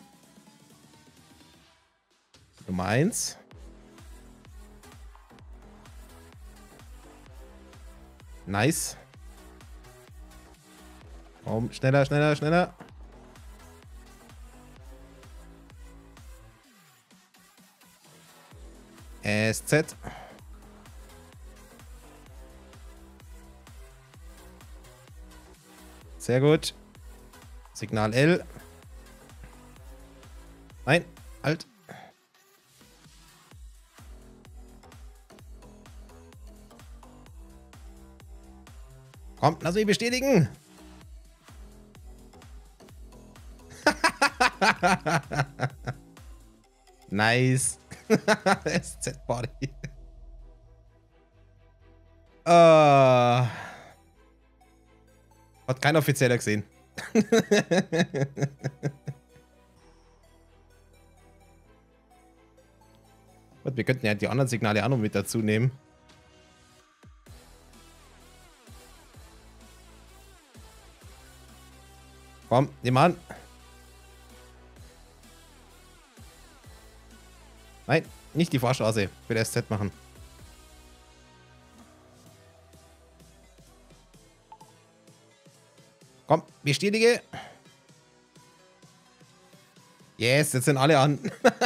Nummer 1. Nice. Komm, schneller, schneller, schneller. SZ. Sehr gut. Signal L. Nein, halt. Komm, lass mich bestätigen. Nice. SZ-Party. Hat kein Offizieller gesehen. Und wir könnten ja die anderen Signale auch noch mit dazu nehmen. Komm, nimm an. Nein, nicht die Fahrstraße. Ich will SZ machen. Komm, bestätige. Yes, jetzt sind alle an.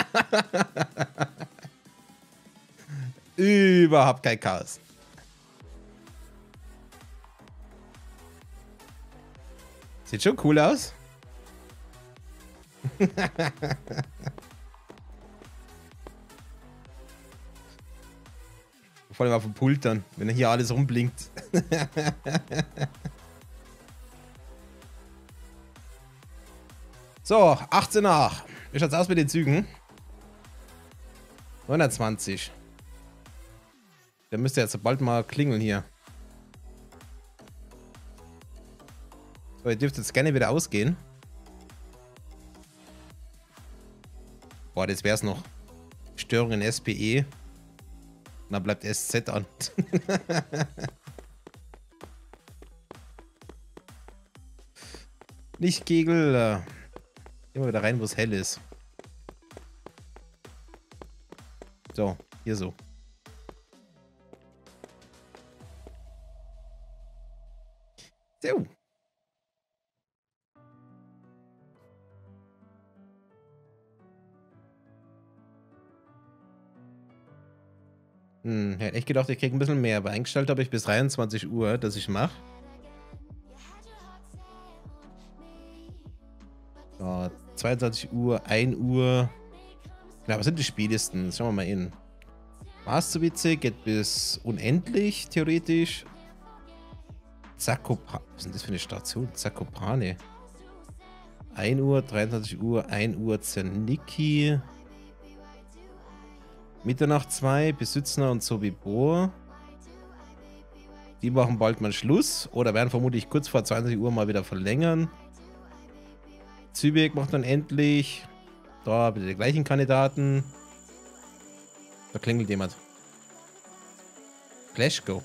Überhaupt kein Chaos. Sieht schon cool aus. Vor allem auf dem Pult dann, wenn er hier alles rumblinkt. So, 18 nach. Wie schaut's aus mit den Zügen? 920. Der müsste jetzt bald mal klingeln hier. So, ihr dürft jetzt gerne wieder ausgehen. Boah, das wär's noch. Störung in SPE. Und dann bleibt SZ an. Nicht Kegel. Immer wieder rein, wo es hell ist. So, hier so. So. Ich hätte echt gedacht, ich kriege ein bisschen mehr, aber eingestellt habe ich bis 23 Uhr, dass ich mache. So, 22 Uhr, 1 Uhr. Ja, was sind die spätesten? Schauen wir mal in. Masterwitze geht bis unendlich, theoretisch. Zakopane. Was ist denn das für eine Station? Zakopane. 1 Uhr, 23 Uhr, 1 Uhr Zerniki. Mitternacht 2, Besützner und Sobibor. Die machen bald mal Schluss oder werden vermutlich kurz vor 20 Uhr mal wieder verlängern. Zübeck macht dann endlich. Da bitte die gleichen Kandidaten. Da klingelt jemand. Clash Go.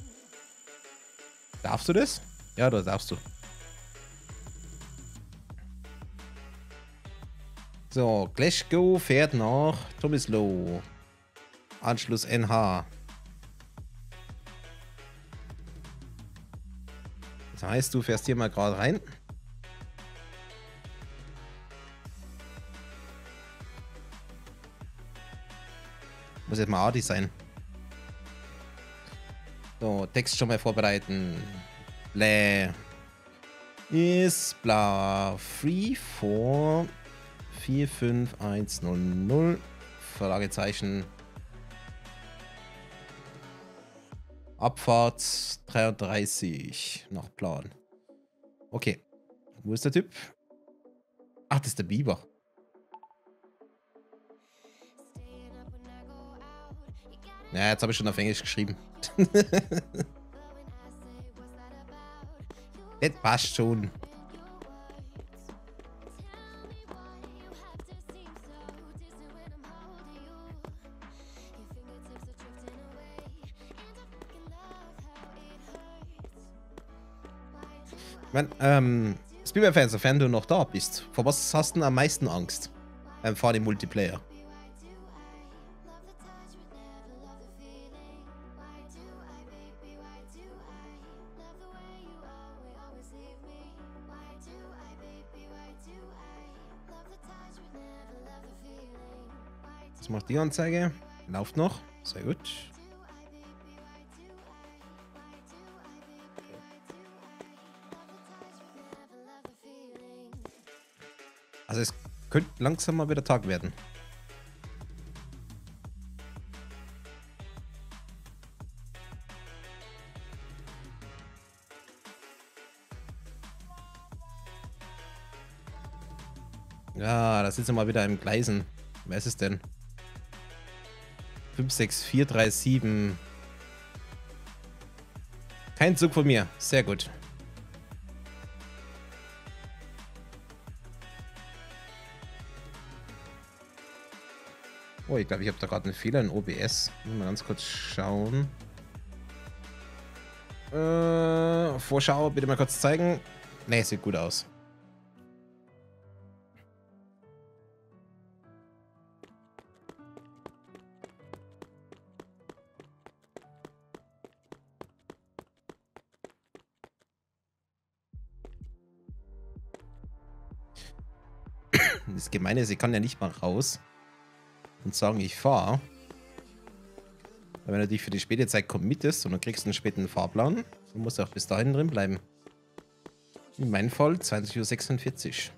Darfst du das? Ja, das darfst du. So, Clash Go fährt nach Tomislow. Anschluss NH. Das heißt, du fährst hier mal gerade rein. Muss jetzt mal artig sein. So, Text schon mal vorbereiten. Bläh. Ist bla. 3, 4, 4, 5, 1, 0, 0. Fragezeichen. Abfahrt 33 nach Plan. Okay. Wo ist der Typ? Ach, das ist der Biber. Ja, jetzt habe ich schon auf Englisch geschrieben. Das passt schon. Spielberg-Fans, sofern du noch da bist, vor was hast du am meisten Angst beim Fahren im Multiplayer? Was macht die Anzeige? Läuft noch. Sehr gut. Also es könnte langsam mal wieder Tag werden. Ja, da sitzen wir mal wieder im Gleisen. Wer ist es denn? 56437. Kein Zug von mir. Sehr gut. Oh, ich glaube, ich habe da gerade einen Fehler in OBS. Mal ganz kurz schauen. Vorschau, bitte mal kurz zeigen. Ne, sieht gut aus. Das Gemeine ist, ich kann ja nicht mal raus und sagen, ich fahre. Wenn du dich für die späte Zeit committest und dann kriegst du einen späten Fahrplan, dann musst du auch bis dahin drin bleiben. In meinem Fall 20:46 Uhr.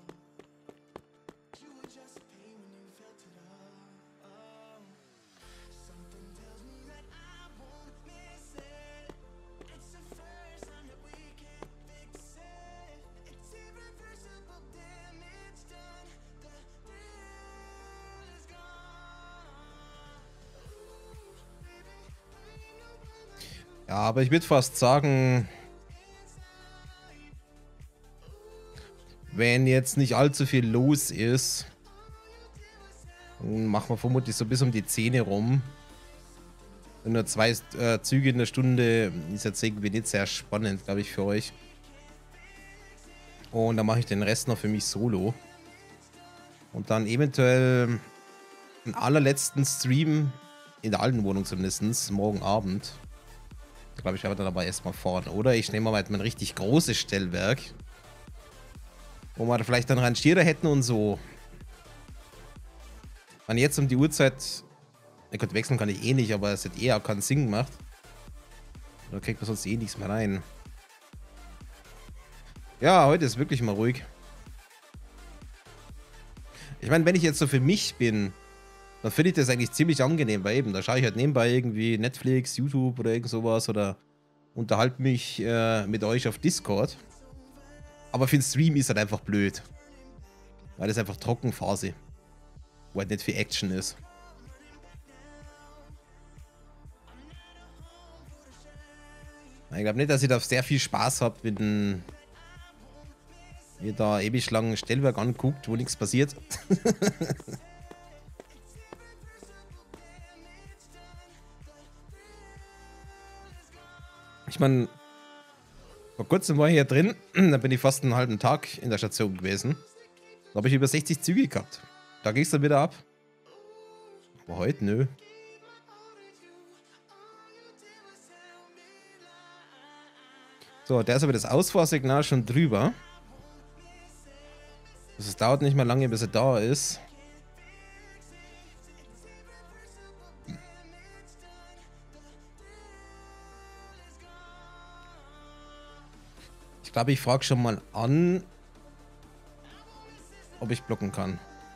Ja, aber ich würde fast sagen, wenn jetzt nicht allzu viel los ist, dann machen wir vermutlich so bis um die 10 rum. Und nur 2 Züge in der Stunde ist jetzt irgendwie nicht sehr spannend, glaube ich, für euch. Und dann mache ich den Rest noch für mich solo. Und dann eventuell einen allerletzten Stream in der alten Wohnung zumindest, morgen Abend. Ich glaube, ich werde dann aber erstmal fahren. Oder ich nehme mal mein richtig großes Stellwerk. Wo wir vielleicht dann Rangierer hätten und so. Man jetzt um die Uhrzeit. Na gut, wechseln kann ich eh nicht, aber es hat eh auch keinen Sinn gemacht. Da kriegt man sonst eh nichts mehr rein. Ja, heute ist wirklich mal ruhig. Ich meine, wenn ich jetzt so für mich bin, dann finde ich das eigentlich ziemlich angenehm, weil eben, da schaue ich halt nebenbei irgendwie Netflix, YouTube oder irgend sowas oder unterhalte mich mit euch auf Discord. Aber für den Stream ist halt einfach blöd. Weil das einfach Trockenphase. Wo halt nicht viel Action ist. Ich glaube nicht, dass ich da sehr viel Spaß habe, wenn ihr da ewig lang Stellwerk anguckt, wo nichts passiert. Ich meine, vor kurzem war ich hier drin, da bin ich fast einen halben Tag in der Station gewesen. Da habe ich über 60 Züge gehabt. Da ging es dann wieder ab. Aber heute, nö. So, der ist aber das Ausfahrsignal schon drüber. Also es dauert nicht mehr lange, bis er da ist. Ich glaube, ich frage schon mal an, ob ich blocken kann.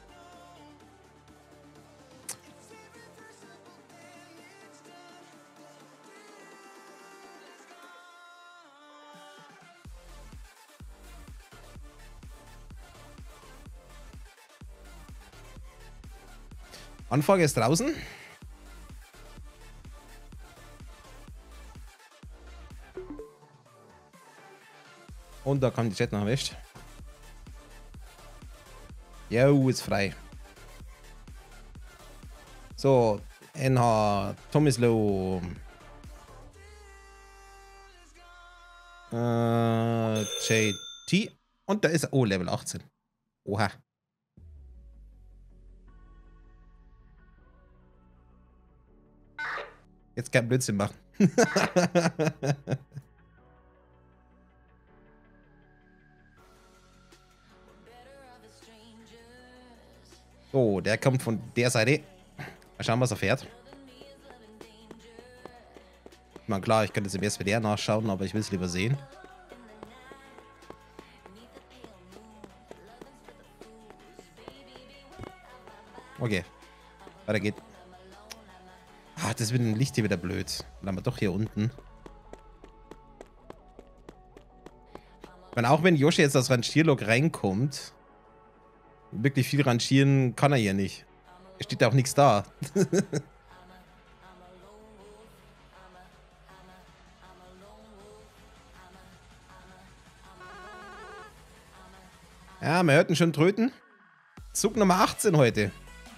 Anfrage ist draußen. Und da kam die Chat noch erwischt. Jo, ist frei. So, NH, Tomislow. JT. Und da ist er. Oh, Level 18. Oha. Jetzt kein Blödsinn machen. So, der kommt von der Seite. Mal schauen, was er fährt. Ich meine, klar, ich könnte es im SWR nachschauen, aber ich will es lieber sehen. Okay. Weiter geht. Ah, das mit dem Licht hier wieder blöd. Dann haben wir doch hier unten. Ich meine, auch wenn Yoshi jetzt aus Rangierlok reinkommt, Wirklich viel rangieren kann er hier nicht. Es steht auch nichts da. Ja, wir hörten schon tröten. Zug Nummer 18 heute.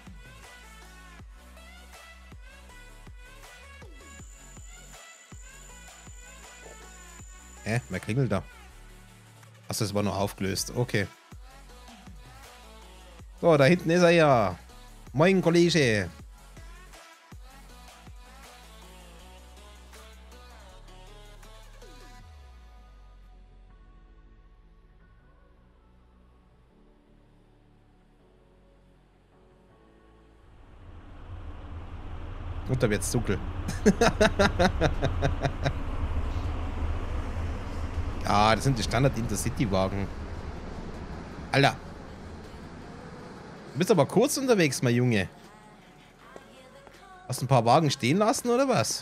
Wer klingelt da? Achso, das war nur aufgelöst. Okay. So, da hinten ist er ja. Moin, Kollege. Und da wird's dunkel. Ja, das sind die Standard-Intercity-Wagen. Alter. Du bist aber kurz unterwegs, mein Junge. Hast du ein paar Wagen stehen lassen, oder was?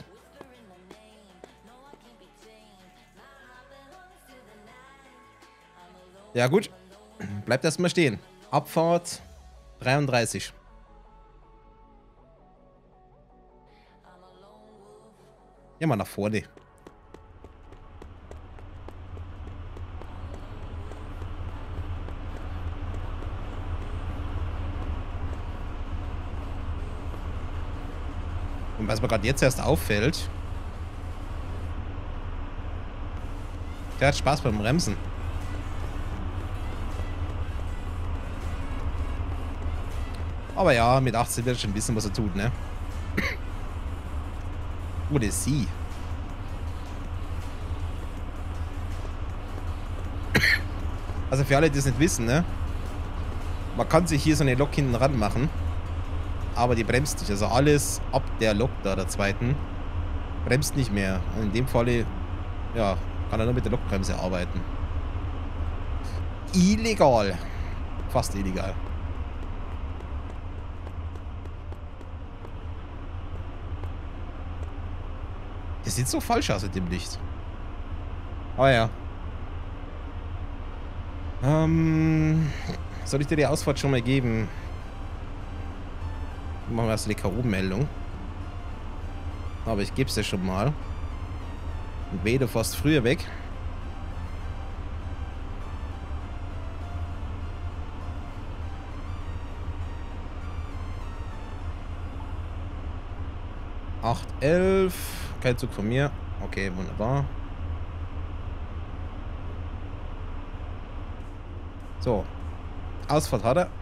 Ja gut. Bleibt erstmal stehen. Abfahrt 33. Ja, mal nach vorne. Und was mir gerade jetzt erst auffällt, der hat Spaß beim Bremsen. Aber ja, mit 18 wird er schon wissen, was er tut, ne? Oder sie. Also für alle, die es nicht wissen, ne? Man kann sich hier so eine Lok hinten ran machen. Aber die bremst nicht. Also alles ab der Lok da, der zweiten, bremst nicht mehr. Und in dem Falle, ja, kann er nur mit der Lokbremse arbeiten. Illegal. Fast illegal. Das sieht so falsch aus mit dem Licht. Aber ja. Soll ich dir die Ausfahrt schon mal geben? Machen wir erst die K.O.-Meldung. Aber ich gebe es dir schon mal. Und weh, du fährst früher weg. Acht, 11. Kein Zug von mir. Okay, wunderbar. So. Ausfahrt hat er.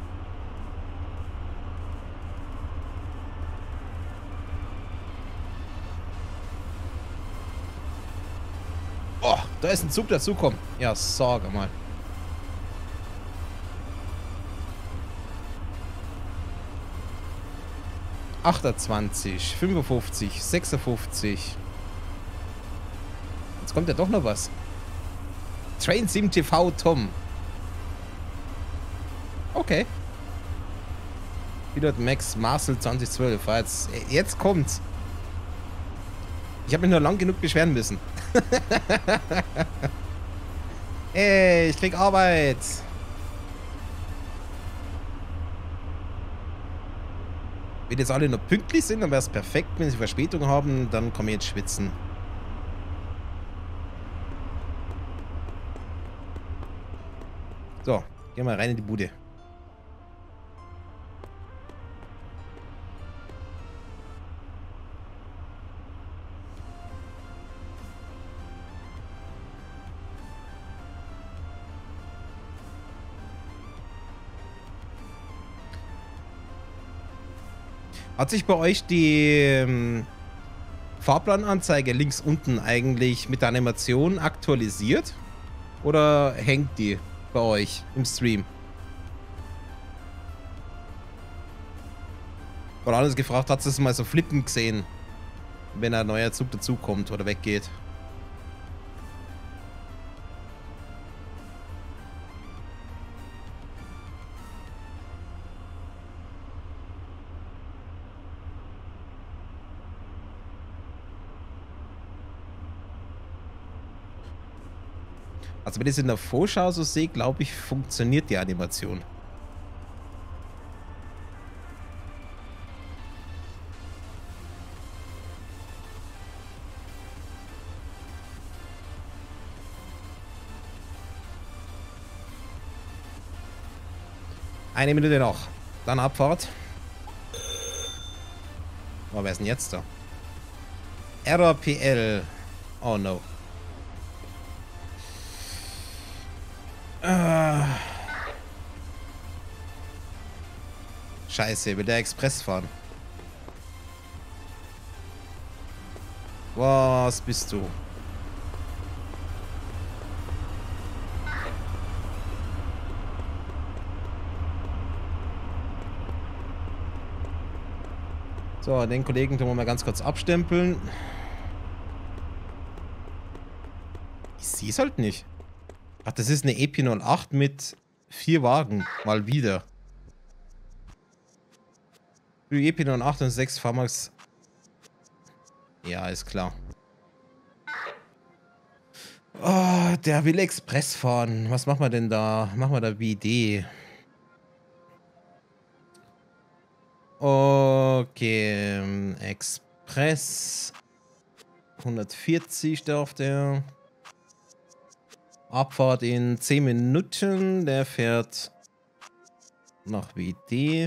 Oh, da ist ein Zug dazukommen. Ja, sag mal. ...28, 55, 56. Jetzt kommt ja doch noch was. Train Sim TV Tom. Okay. Pilot Max Marcel 2012. Jetzt kommt's. Ich habe mich nur lang genug beschweren müssen. Ey, ich krieg Arbeit. Wenn jetzt alle noch pünktlich sind, dann wäre es perfekt. Wenn sie Verspätung haben, dann kann ich jetzt schwitzen. So, gehen wir rein in die Bude. Hat sich bei euch die Fahrplananzeige links unten eigentlich mit der Animation aktualisiert? Oder hängt die bei euch im Stream? Oder anders gefragt, hat es mal so flippen gesehen, wenn ein neuer Zug dazukommt oder weggeht? Also wenn ich es in der Vorschau so sehe, glaube ich, funktioniert die Animation. Eine Minute noch. Dann Abfahrt. Oh, wer ist denn jetzt da? RPL. Oh no. Scheiße, will der Express fahren? Was bist du? So, den Kollegen tun wir mal ganz kurz abstempeln. Ich sehe es halt nicht. Ach, das ist eine EP08 mit 4 Wagen. Mal wieder. Die EP08 und 6 Pharmax. Ja, ist klar. Oh, der will Express fahren. Was machen wir denn da? Machen wir da BD. Okay, Express. 140 darf der. Abfahrt in 10 Minuten. Der fährt nach WD.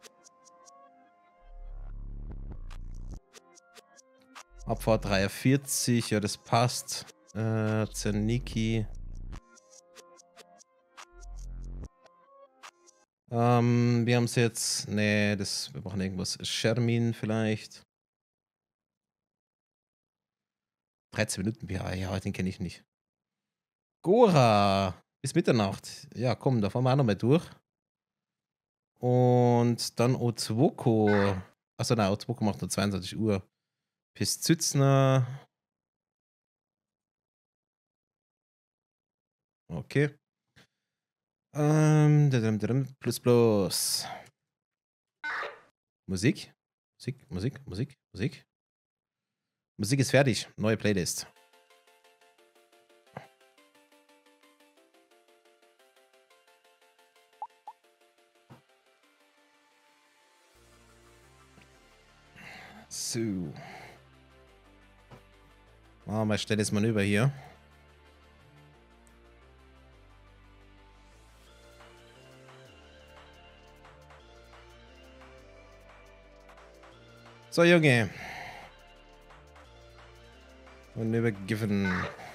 Abfahrt 43, ja, das passt. Zerniki. Wir haben es jetzt. Nee, wir brauchen irgendwas. Shermin vielleicht. 13 Minuten. Ja, den kenne ich nicht. Gora. Bis Mitternacht. Ja, komm, da fahren wir auch nochmal durch. Und dann Ozwoko. Achso, nein, Ozwoko macht nur 22 Uhr. Piszützner. Okay. Plus plus. Musik. Musik ist fertig. Neue Playlist. So. Machen wir mal schnelles Manöver hier. So, Junge. Manöver given.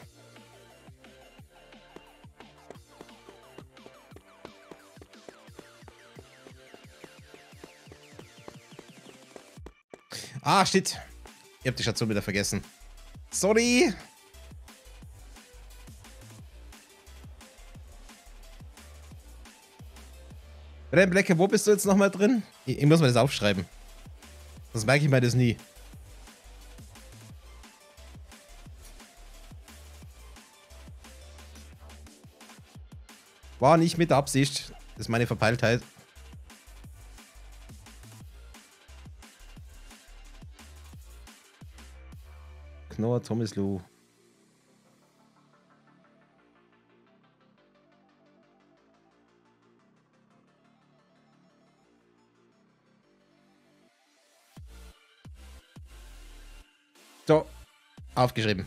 Ah, shit. Ich hab die Station wieder vergessen. Sorry. Rennblecke, wo bist du jetzt nochmal drin? Ich muss mir das aufschreiben. Sonst merke ich mir das nie. War nicht mit Absicht. Das ist meine Verpeiltheit. Knorr, Tomisloh. So, aufgeschrieben.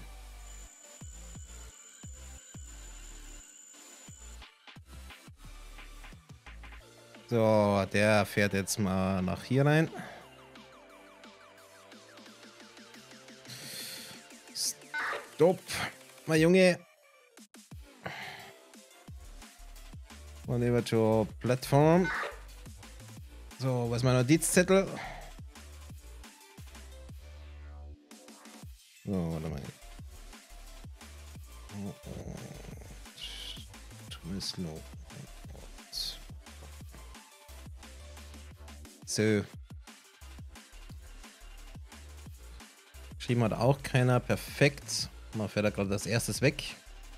So, der fährt jetzt mal nach hier rein. Stopp, mein Junge. Manöver zur Plattform. So, was ist mein Notizzettel? So, warte mal. Tomisloh. So. Geschrieben hat auch keiner. Perfekt. Man fährt da gerade als erstes weg.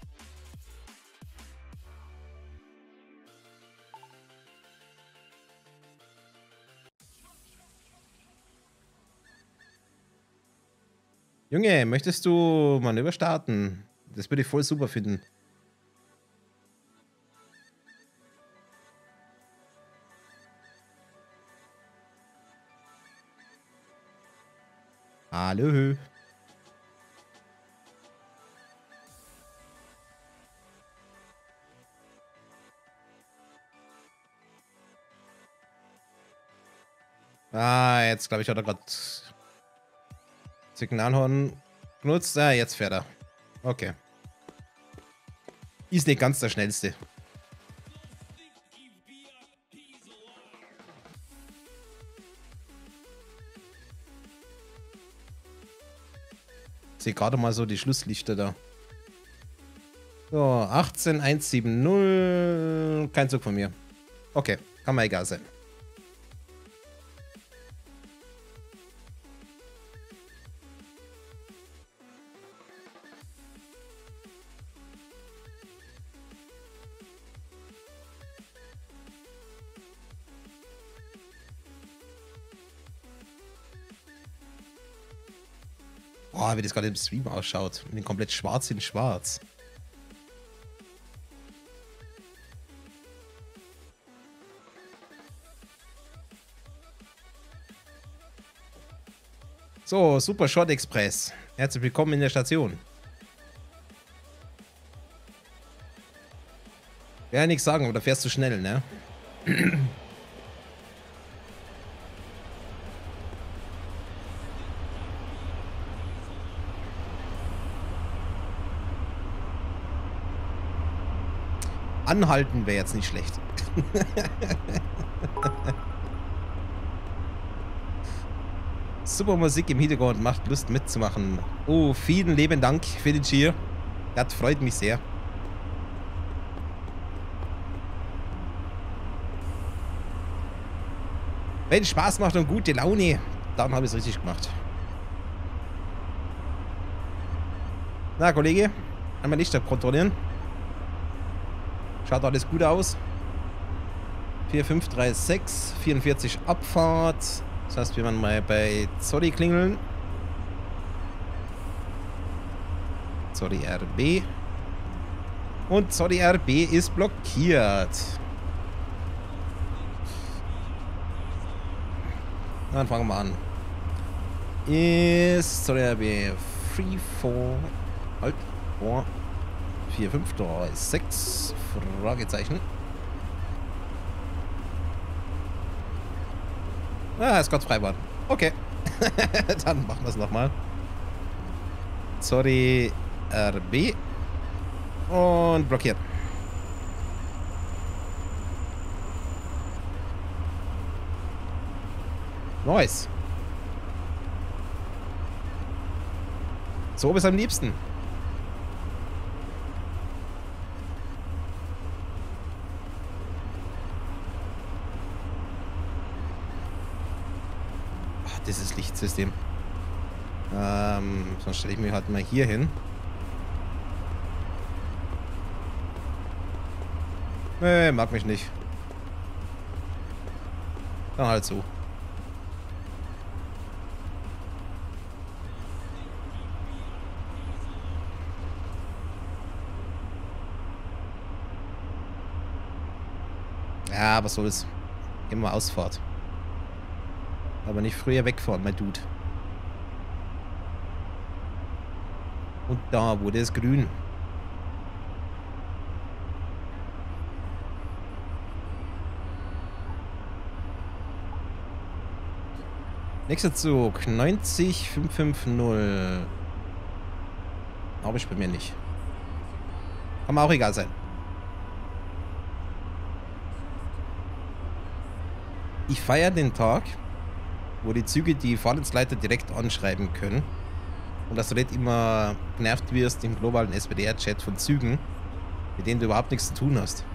Junge, möchtest du Manöver starten? Das würde ich voll super finden. Hallo. Ah, jetzt glaube ich, hat er gerade Signalhorn genutzt. Ah, jetzt fährt er. Okay. Ist nicht ganz der schnellste. Ich sehe gerade mal so die Schlusslichter da. So, 18170. Kein Zug von mir. Okay, kann mir egal sein. Boah, wie das gerade im Stream ausschaut. Mit dem komplett schwarz in schwarz. So, Super Short Express. Herzlich willkommen in der Station. Ja, nichts sagen, aber da fährst du schnell, ne? Anhalten wäre jetzt nicht schlecht. Super Musik im Hintergrund, macht Lust mitzumachen. Oh, vielen lieben Dank für den Cheer. Das freut mich sehr. Wenn es Spaß macht und gute Laune, dann habe ich es richtig gemacht. Na, Kollege, einmal Lichter kontrollieren. Schaut alles gut aus. 4536, 44 Abfahrt. Das heißt, wir werden mal bei Zolli klingeln. Zolli RB. Und Zolli RB ist blockiert. Dann fangen wir an. Ist Zolli RB 3, 4, halt, 4, 4, 5, 3, 6, Fragezeichen. Ah, ist Gott Freibahn. Okay. Dann machen wir es nochmal. Sorry, RB. Und blockiert. Nice. So bis am liebsten. Dieses Lichtsystem. Sonst stelle ich mich halt mal hier hin. Nee, mag mich nicht. Dann halt so. Ja, was soll's. Gehen wir mal Ausfahrt. Aber nicht früher wegfahren, mein Dude. Und da wurde es grün. Nächster Zug. 90550. Habe ich bei mir nicht. Kann mir auch egal sein. Ich feiere den Tag, wo die Züge die Fahrdienstleiter direkt anschreiben können und dass du nicht immer genervt wirst im globalen SPDR-Chat von Zügen, mit denen du überhaupt nichts zu tun hast.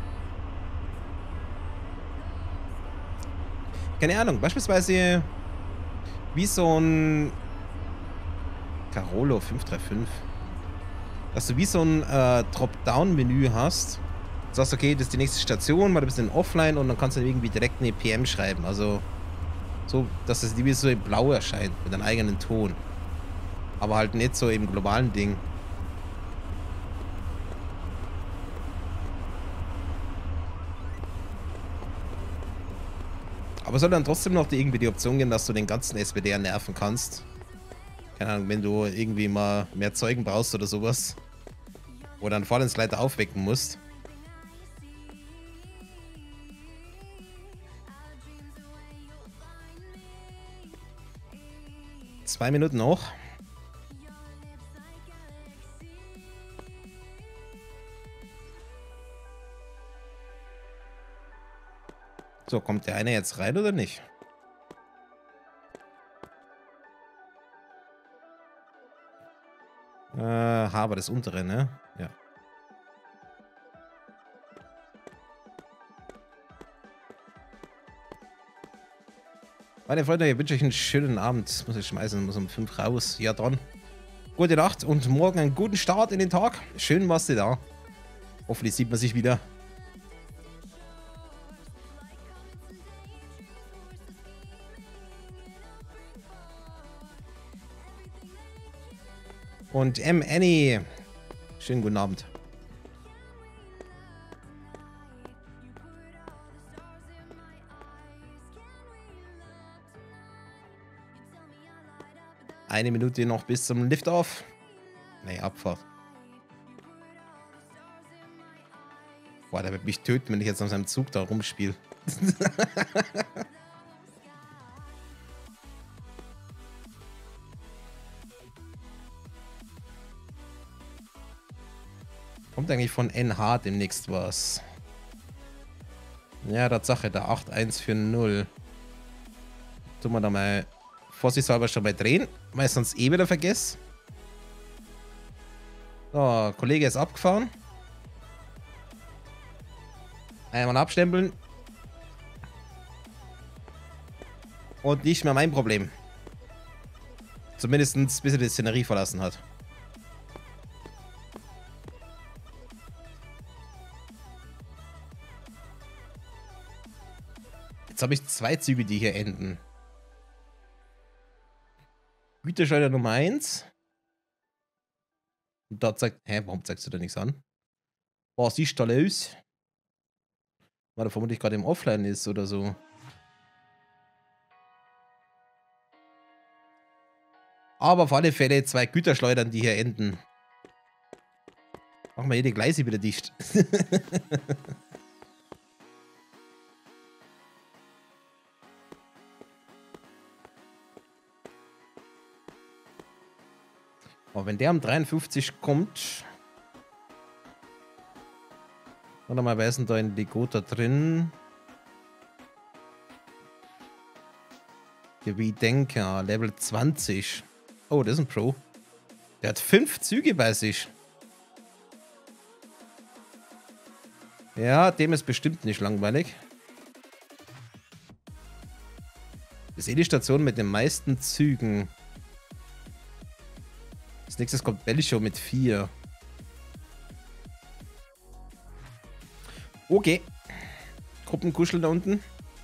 Keine Ahnung, beispielsweise wie so ein Carolo 535, dass du wie so ein Drop-Down-Menü hast. Du sagst, okay, das ist die nächste Station, mal ein bisschen offline und dann kannst du irgendwie direkt eine PM schreiben. Also so, dass es wie so in Blau erscheint, mit einem eigenen Ton. Aber halt nicht so im globalen Ding. Aber es soll dann trotzdem noch irgendwie die Option geben, dass du den ganzen SPDR nerven kannst. Keine Ahnung, wenn du irgendwie mal mehr Zeugen brauchst oder sowas. Oder einen Fahrdienstleiter aufwecken musst. 2 Minuten noch. So, kommt der eine jetzt rein oder nicht? Aber das untere, ne? Ja. Meine Freunde, ich wünsche euch einen schönen Abend. Muss ich schmeißen, muss um 5 raus. Ja, dann. Gute Nacht und morgen einen guten Start in den Tag. Schön warst du da. Hoffentlich sieht man sich wieder. Und Annie. Schönen guten Abend. Eine Minute noch bis zum Liftoff. Nee, Abfahrt. Boah, der wird mich töten, wenn ich jetzt auf seinem Zug da rumspiele. Kommt eigentlich von NH demnächst was? Ja, Tatsache, der 8140. Tun wir da mal vorsichtshalber schon mal drehen, weil ich sonst eh wieder vergesse. So, Kollege ist abgefahren. Einmal abstempeln. Und nicht mehr mein Problem. Zumindest bis er die Szenerie verlassen hat. Jetzt habe ich 2 Züge, die hier enden. Güterschleuder Nummer 1. Und dort sagt, hä, warum zeigst du da nichts an? Boah, siehst du da aus? Weil er vermutlich gerade im Offline ist oder so. Aber auf alle Fälle 2 Güterschleudern, die hier enden. Machen wir hier die Gleise wieder dicht. Aber wenn der um 53 kommt. Warte mal, wer ist denn da in Legota drin? Der Denker, Level 20. Oh, das ist ein Pro. Der hat 5 Züge bei sich. Ja, dem ist bestimmt nicht langweilig. Das ist die Station mit den meisten Zügen. Als nächstes kommt Bellicho mit 4. Okay. Gruppenkuschel da unten.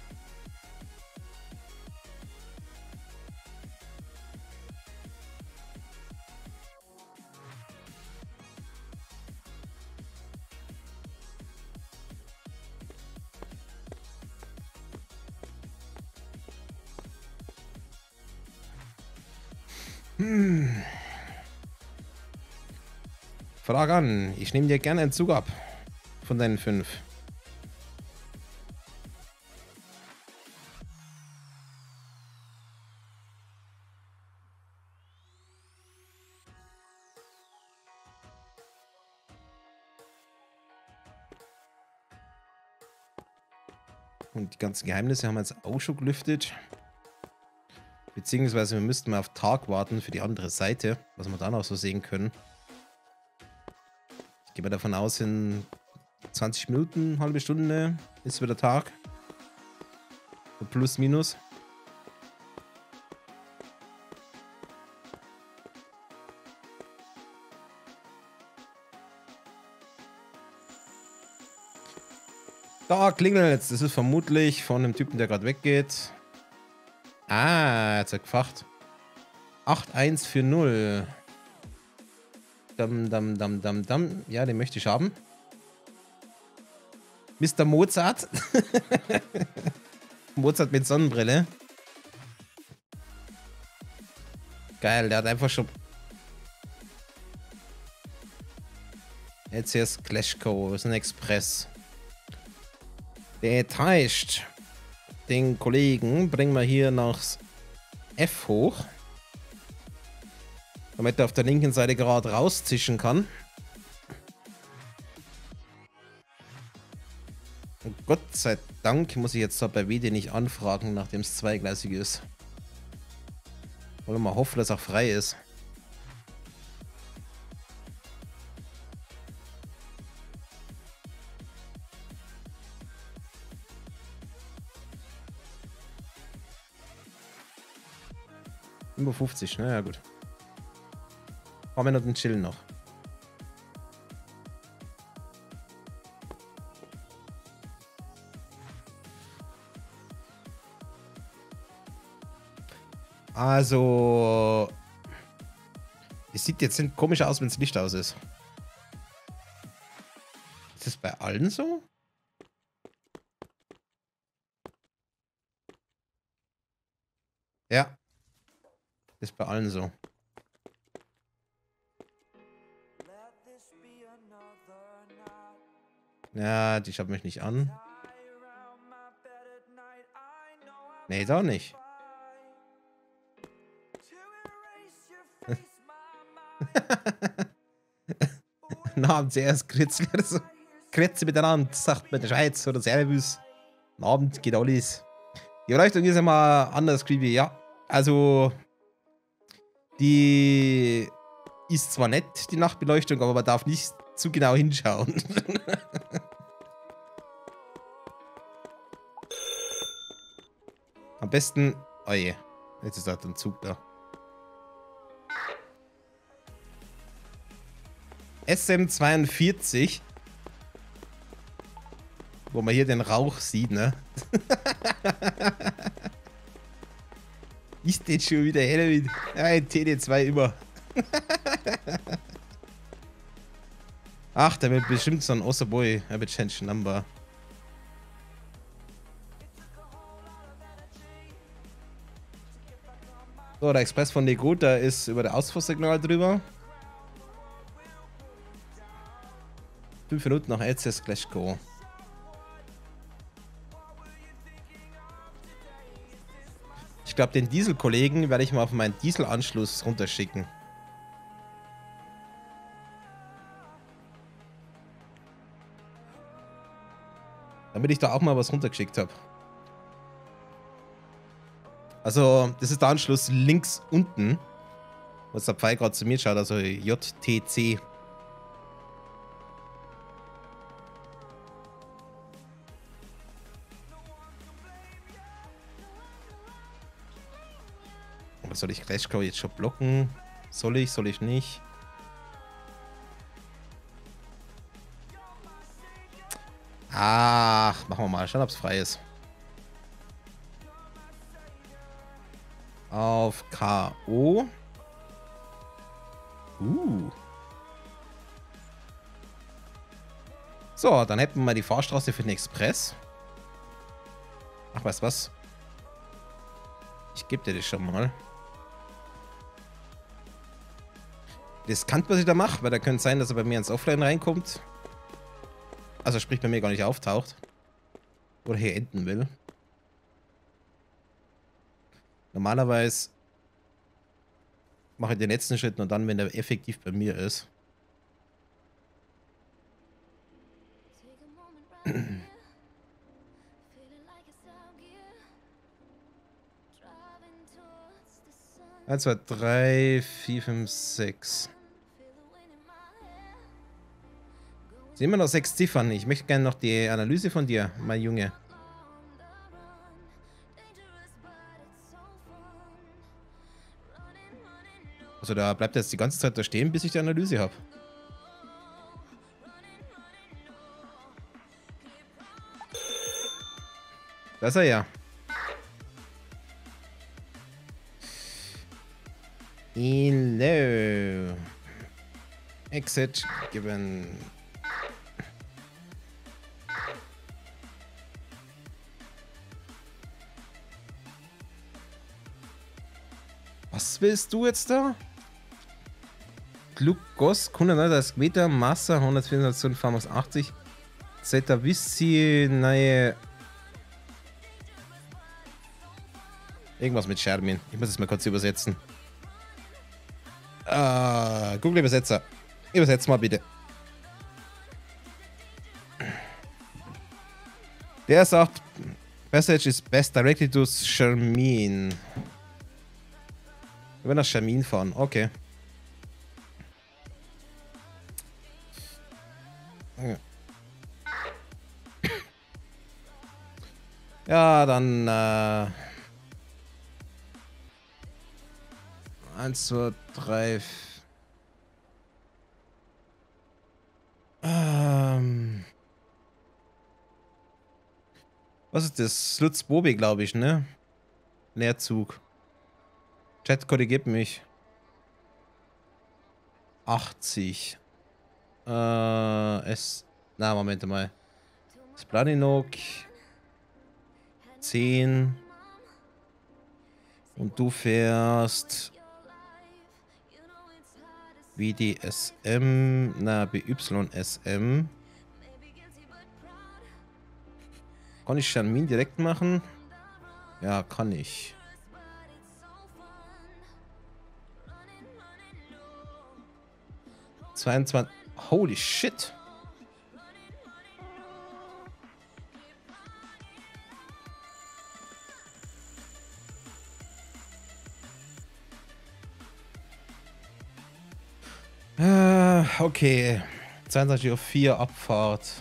Frag an. Ich nehme dir gerne einen Zug ab. Von deinen 5. Und die ganzen Geheimnisse haben wir jetzt auch schon gelüftet. Beziehungsweise wir müssten mal auf Tag warten für die andere Seite, was wir dann auch so sehen können. Ich gehe mal davon aus, in 20 Minuten, halbe Stunde ist wieder Tag. Plus, minus. Da klingelt es. Das ist vermutlich von dem Typen, der gerade weggeht. Ah, jetzt hat er gefacht. 8140. Dam. Ja, den möchte ich haben. Mr. Mozart. Mozart mit Sonnenbrille. Geil, der hat einfach schon... Jetzt hier ist Clashco, ist ein Express. Der täuscht den Kollegen. Bringen wir hier nach F hoch. Damit er auf der linken Seite gerade rauszischen kann. Und Gott sei Dank muss ich jetzt da bei WD nicht anfragen, nachdem es zweigleisig ist. Wollen wir mal hoffen, dass es auch frei ist. Über 50, naja gut. Ein paar Minuten chillen noch. Also, es sieht jetzt komisch aus, wenn das Licht aus ist. Ist das bei allen so? Ja. Ist bei allen so. Ja, die schaut mich nicht an. Nee, doch nicht. Na, Abend zuerst Kritzler, so Kretze miteinander, sagt man in der Schweiz oder Servus. Am Abend geht alles. Die Beleuchtung ist immer anders creepy, ja. Also, die ist zwar nett, die Nachtbeleuchtung, aber man darf nicht zu genau hinschauen. Am besten... Oh je, jetzt ist halt ein Zug da. SM42. Wo man hier den Rauch sieht, ne? Ist das schon wieder Halloween? Ja, in TD2 immer. Ach, der wird bestimmt so ein Osserboy. Er wird change number. So, der Express von Negota ist über der Ausfuhrsignal drüber. 5 Minuten nach LCS Gleschko. Ich glaube, den Diesel-Kollegen werde ich mal auf meinen Dieselanschluss runterschicken. Damit ich da auch mal was runtergeschickt habe. Also, das ist der Anschluss links unten. Was der Pfeil gerade zu mir schaut, also JTC. Aber soll ich Crashcow jetzt schon blocken? Soll ich nicht? Ach, machen wir mal. Schauen, ob es frei ist. Auf K.O. So, dann hätten wir mal die Fahrstraße für den Express. Ach, weißt du was? Ich gebe dir das schon mal. Riskant, was ich da mache, weil da könnte es sein, dass er bei mir ins Offline reinkommt. Also sprich, bei mir gar nicht auftaucht. Oder hier enden will. Normalerweise mache ich den letzten Schritt nur dann, wenn er effektiv bei mir ist. Eins, zwei, drei, vier, fünf, sechs. Sehen wir noch 6 Ziffern. Ich möchte gerne noch die Analyse von dir, mein Junge. Also da bleibt er jetzt die ganze Zeit da stehen, bis ich die Analyse habe. Da ist er ja. Hello. Exit given. Was willst du jetzt da? Glukos, 139 Meter, Masse, 124 Farmers 80. Zeta Vissi, neue. Irgendwas mit Schermin. Ich muss es mal kurz übersetzen. Google Übersetzer. Übersetz mal bitte. Der sagt, Message is best directly to Charmin. Wir werden nach Charmin fahren, okay. Ja, dann 1, 2, 3. Was ist das? Lutz Bobi, glaube ich, ne? Leerzug. Chat korrigiert mich. 80. Na, Moment mal. Splaninok. 10. Und du fährst BDSM, BYSM. Kann ich Charmin direkt machen? Ja, kann ich. Holy shit. Okay. 22:04 Uhr Abfahrt.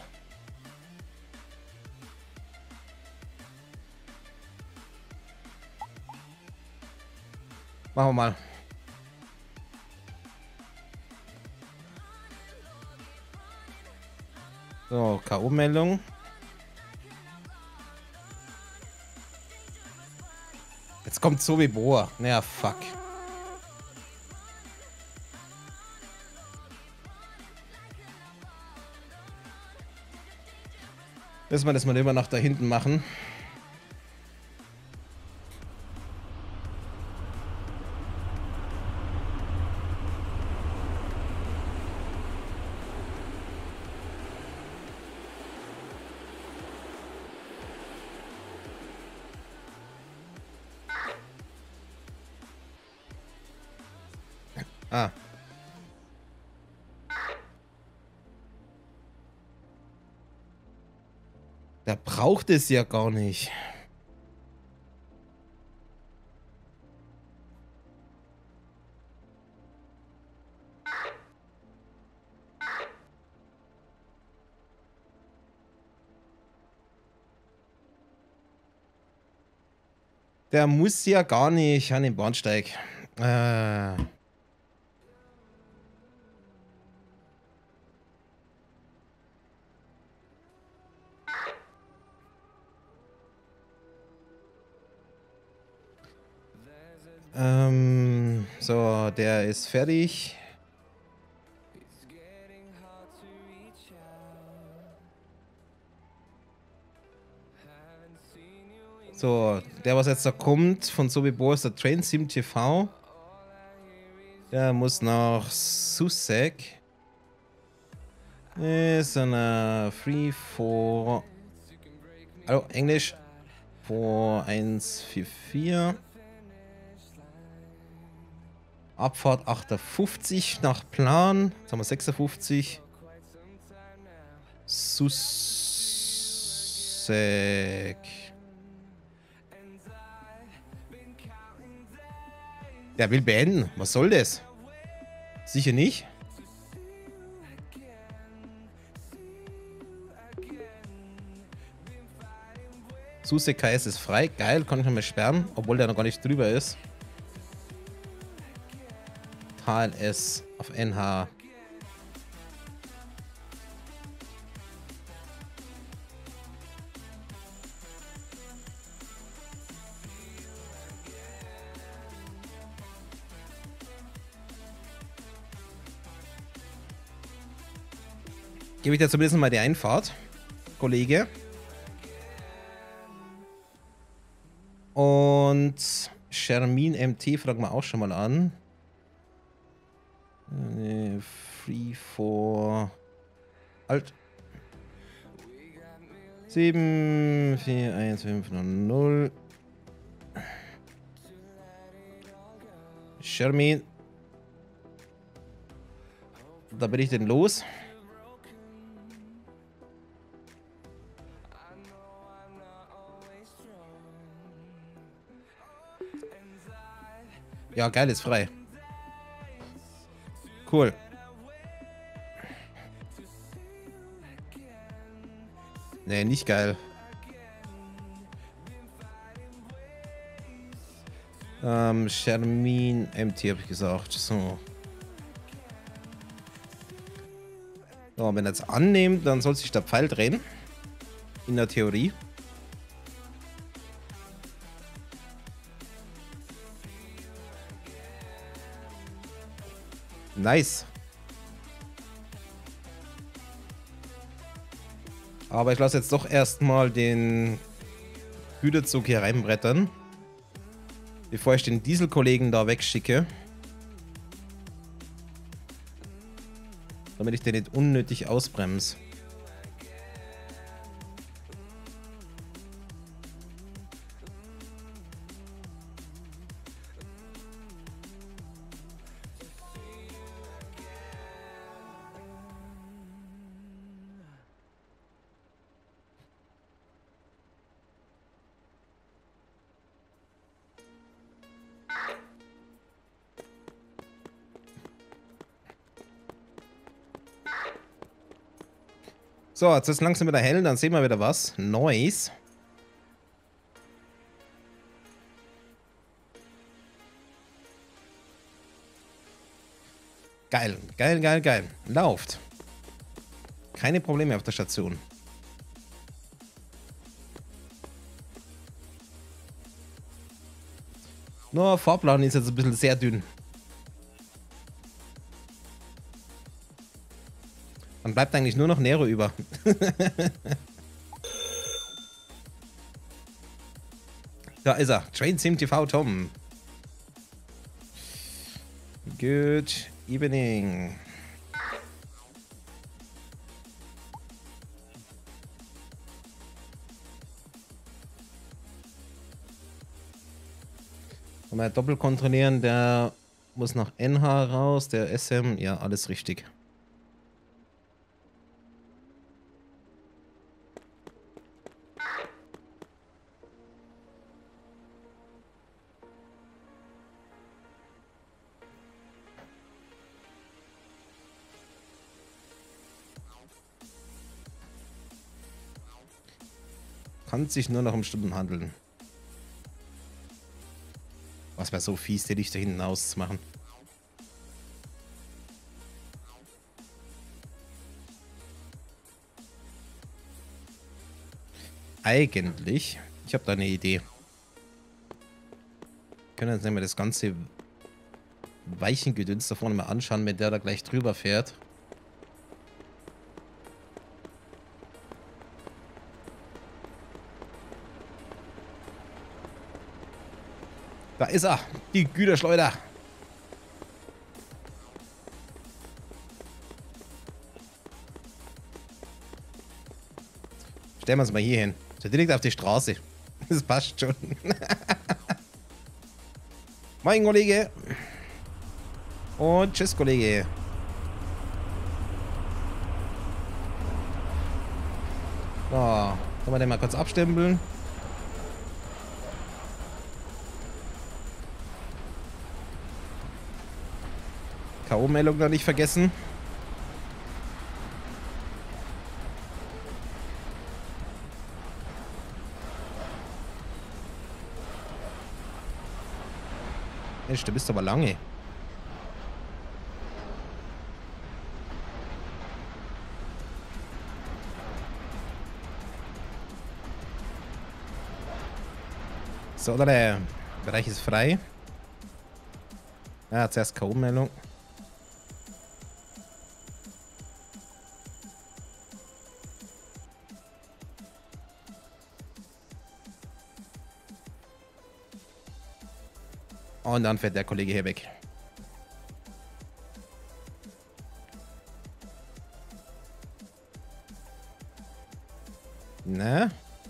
Machen wir mal. So, K.O.-Meldung. Jetzt kommt Sobibor. Naja, fuck. Müssen wir das mal immer nach da hinten machen. Ah. Der braucht es ja gar nicht. Der muss ja gar nicht an den Bahnsteig. So, der ist fertig. So, der was jetzt da kommt von Sobibor ist der Train Sim TV. Der muss nach Sussex. Ist eine Free for. Hallo, Englisch. For 144. Abfahrt 58 nach Plan. Jetzt haben wir 56. Sussex. Der will beenden. Was soll das? Sicher nicht. Sussex KS ist frei. Geil, kann ich noch mal sperren, obwohl der noch gar nicht drüber ist. Tal S auf NH. Gebe ich dir zumindest mal die Einfahrt, Kollege. Und Charmin MT fragen wir auch schon mal an. Free for Alt 74150 Charmin Da bin ich denn los. Ja, geil, ist frei. Cool. Nee, nicht geil. Shermin MT habe ich gesagt. So. So, wenn er jetzt annimmt, dann soll sich der Pfeil drehen. In der Theorie. Nice. Aber ich lasse jetzt doch erstmal den Güterzug hier reinbrettern. Bevor ich den Dieselkollegen da wegschicke. Damit ich den nicht unnötig ausbremse. So, jetzt ist es langsam wieder hell, dann sehen wir wieder was. Neues. Geil, geil, geil, geil. Lauft. Keine Probleme auf der Station. Nur Fahrplan ist jetzt ein bisschen sehr dünn. Dann bleibt eigentlich nur noch Nero über. Da ist er. Train Sim TV Tom. Good evening. Mal doppelt kontrollieren, der muss nach NH raus, der SM, ja, alles richtig. Kann sich nur noch um Stunden handeln. Was wäre so fies, die Lichter hinten auszumachen. Eigentlich, ich habe da eine Idee. Wir können jetzt nämlich das ganze Weichengedöns da vorne mal anschauen, wenn der da gleich drüber fährt. Da ist er, die Güterschleuder. Stellen wir uns mal hier hin. So direkt auf die Straße. Das passt schon. Moin, Kollege. Und tschüss, Kollege. So, können wir den mal kurz abstempeln. K.O.-Meldung noch nicht vergessen. Mensch, du bist aber lange. So, der Bereich ist frei. Ja, zuerst K.O.-Meldung. Und dann fährt der Kollege hier weg. Na?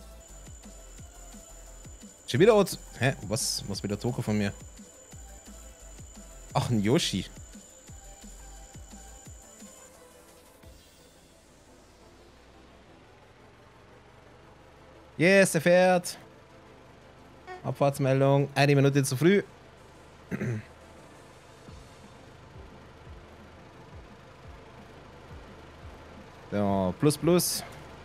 Schon wieder was? Hä? Was will der Toko von mir? Ach, ein Yoshi. Yes, er fährt. Abfahrtsmeldung. 1 Minute zu früh. So, plus plus.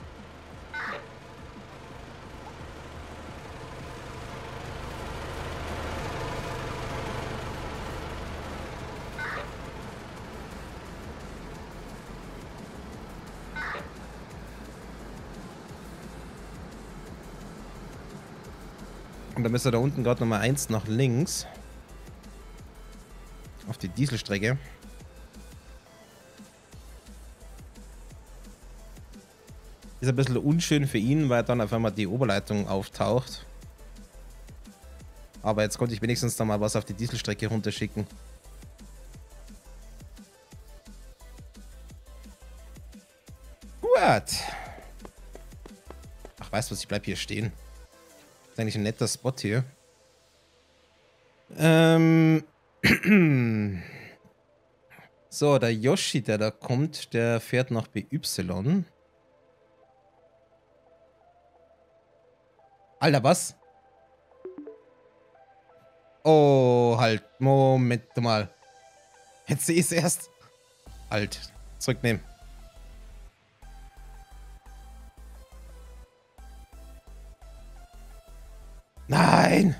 Und dann müsste da unten gerade nochmal 1 nach links. Auf die Dieselstrecke. Ist ein bisschen unschön für ihn, weil dann auf einmal die Oberleitung auftaucht. Aber jetzt konnte ich wenigstens noch mal was auf die Dieselstrecke runterschicken. Gut. Ach, weißt du was, ich bleib hier stehen. Das ist eigentlich ein netter Spot hier. So, der Yoshi, der da kommt, der fährt nach BY. Alter, was? Oh, halt. Moment mal. Jetzt sehe ich es erst. Halt. Zurücknehmen. Nein!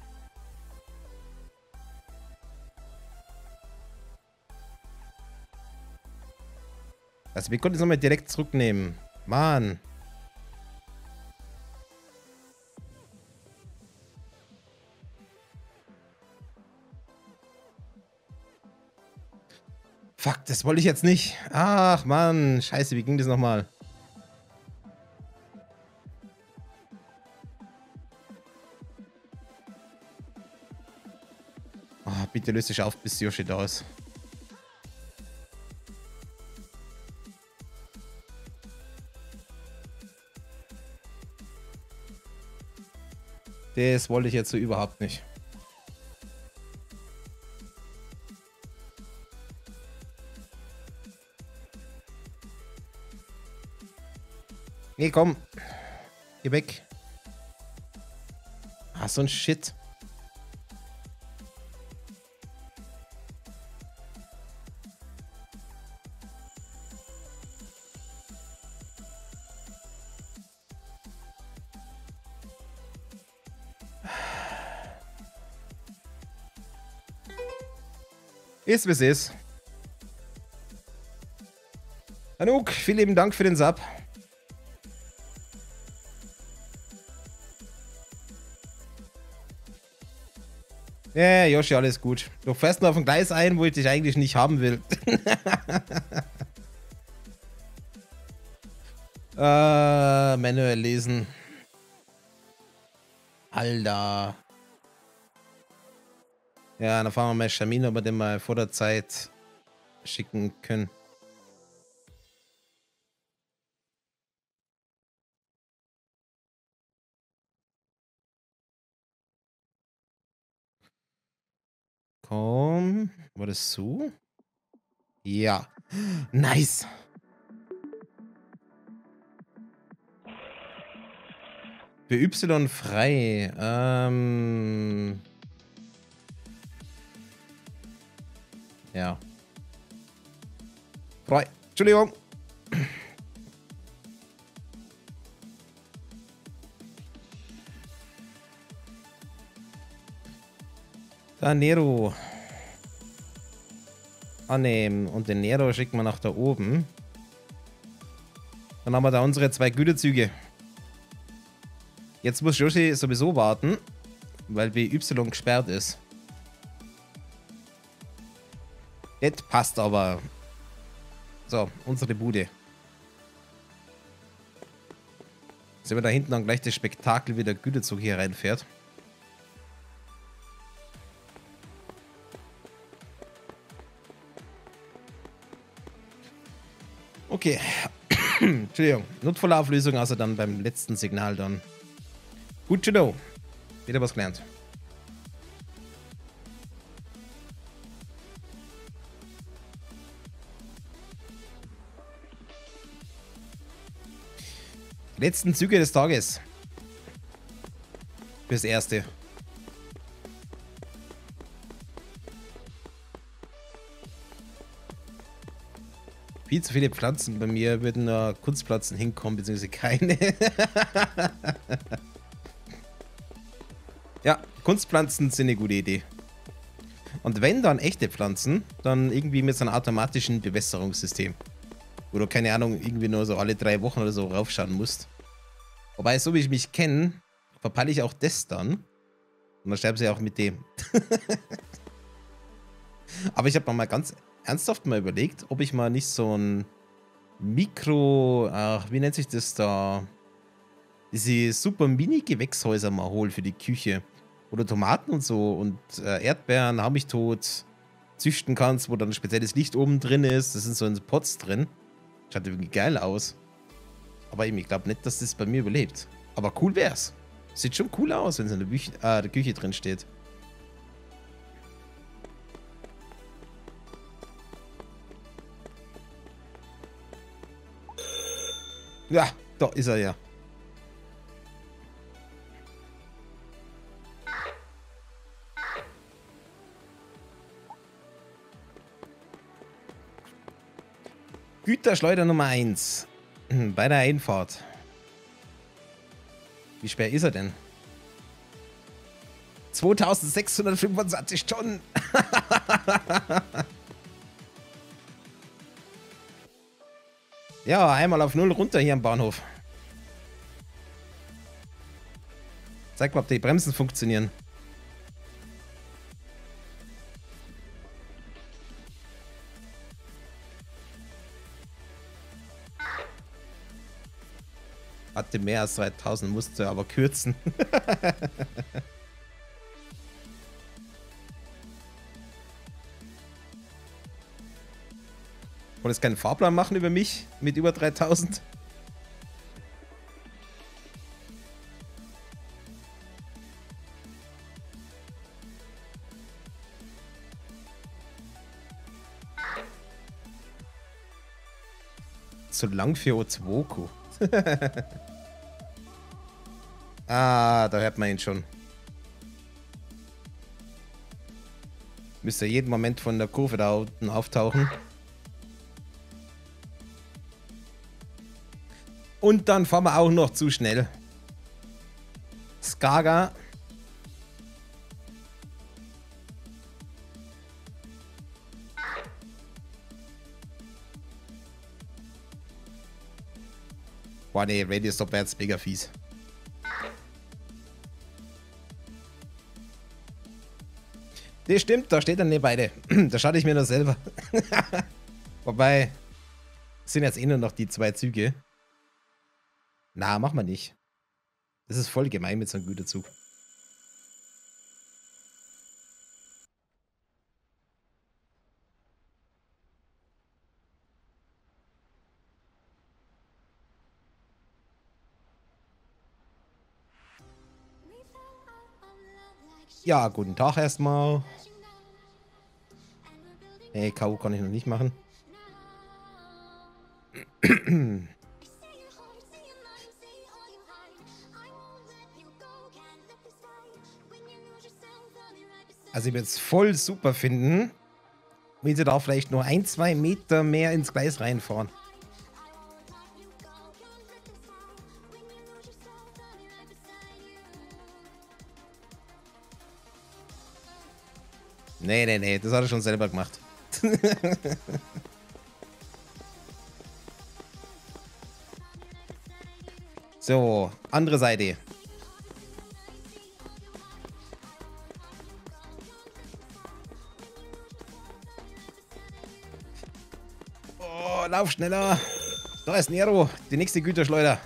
Also, wir konnten es nochmal direkt zurücknehmen. Mann. Fuck, das wollte ich jetzt nicht. Ach, Mann. Scheiße, wie ging das nochmal? Oh, bitte löst dich auf, bis Yoshi da ist. Das wollte ich jetzt so überhaupt nicht. Nee, komm. Geh weg. Ah, so ein Shit. Ist wie es ist. Anouk, vielen lieben Dank für den Sub. Ja, Yoshi, alles gut. Du fährst nur auf ein Gleis ein, wo ich dich eigentlich nicht haben will. Manuell lesen. Alter. Ja, dann fahren wir mal Schamin, ob wir den mal vor der Zeit schicken können. Komm. War das so? Ja. Nice. Für Y frei. Ja. Frei. Entschuldigung. Da Nero. Annehmen. Und den Nero schicken wir nach da oben. Dann haben wir da unsere 2 Güterzüge. Jetzt muss Yoshi sowieso warten, weil BY gesperrt ist. Das passt aber. So, unsere Bude. Sehen wir da hinten dann gleich das Spektakel, wie der Güterzug hier reinfährt. Okay. Entschuldigung. Notvolle Auflösung, also dann beim letzten Signal dann. Good to know. Wieder was gelernt. Die letzten Züge des Tages. Fürs Erste. Viel zu viele Pflanzen. Bei mir würden nur Kunstpflanzen hinkommen, beziehungsweise keine. Ja, Kunstpflanzen sind eine gute Idee. Und wenn dann echte Pflanzen, dann irgendwie mit so einem automatischen Bewässerungssystem. Wo du, keine Ahnung, irgendwie nur so alle 3 Wochen oder so raufschauen musst. Wobei, so wie ich mich kenne, verpeile ich auch das dann. Und dann sterben sie auch mit dem. Aber ich habe mal ganz ernsthaft mal überlegt, ob ich mal nicht so ein wie nennt sich das da? Diese super Mini-Gewächshäuser mal hole für die Küche. Wo du Tomaten und so und Erdbeeren, hau mich tot, züchten kannst, wo dann ein spezielles Licht oben drin ist. Das sind so in Pots drin. Schaut irgendwie geil aus. Aber eben, ich glaube nicht, dass das bei mir überlebt. Aber cool wär's. Sieht schon cool aus, wenn es in der Küche drin steht. Ja, da ist er ja. Güterschleuder Nummer 1. Bei der Einfahrt. Wie schwer ist er denn? 2625 Tonnen. Ja, einmal auf 0 runter hier am Bahnhof. Zeig mal, ob die Bremsen funktionieren. Hatte mehr als 3000, musste aber kürzen. Wolltest keinen Fahrplan machen über mich mit über 3000? Zu lang für Ozwoku. Ah, da hört man ihn schon. Müsste jeden Moment von der Kurve da unten auftauchen. Und dann fahren wir auch noch zu schnell. Skaga. Boah, nee, Radius Stop wäre jetzt mega fies. Das stimmt, da steht dann ne beide. Da schaue ich mir nur selber. Wobei, sind jetzt eh nur noch die 2 Züge. Na, machen wir nicht. Das ist voll gemein mit so einem Güterzug. Ja, guten Tag erstmal. Nee, K.O. kann ich noch nicht machen. Also ich würde es voll super finden, wenn sie da vielleicht nur 1-2 Meter mehr ins Gleis reinfahren. Nee, das hat er schon selber gemacht. So, andere Seite. Oh, lauf schneller. Da ist Nero, die nächste Güterschleuder.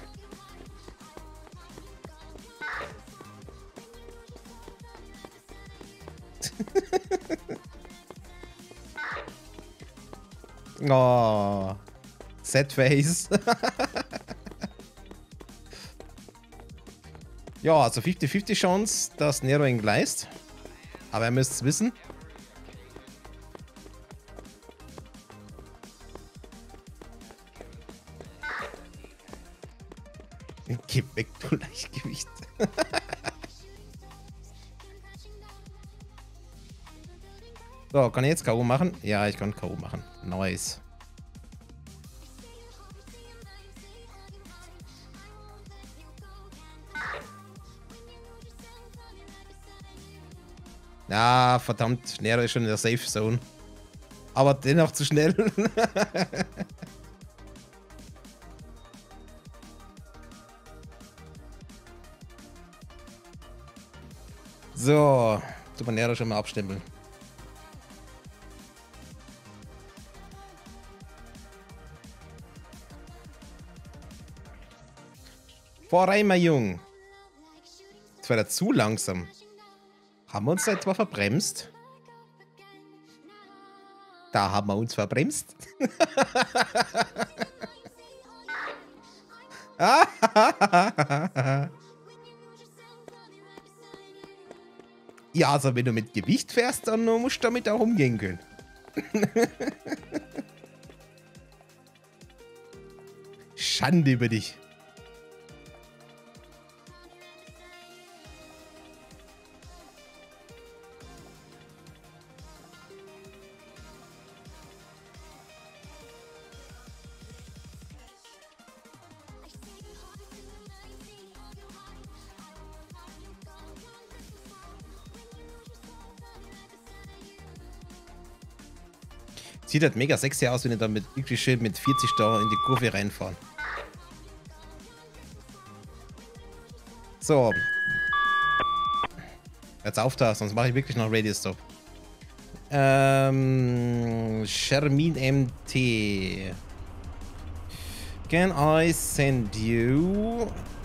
Oh, Sad Face. Ja, also 50-50 Chance, dass Nero ihn gleist. Aber ihr müsst es wissen. Geh weg, du Leichtgewicht. So, kann ich jetzt K.O. machen? Ja, ich kann K.O. machen. Nice. Ja, verdammt. Nero ist schon in der Safe Zone. Aber dennoch zu schnell. So. Super Nero schon mal abstempeln. Voran, mein Jung. Das war ja zu langsam. Haben wir uns da etwa verbremst? Da haben wir uns verbremst. Ja, also wenn du mit Gewicht fährst, dann musst du damit auch umgehen können. Schande über dich. Sieht halt mega sexy aus, wenn ihr damit wirklich schön mit 40 da in die Kurve reinfahren. So. Jetzt auf da, sonst mache ich wirklich noch Radio Stop. Shermin MT. Can I send you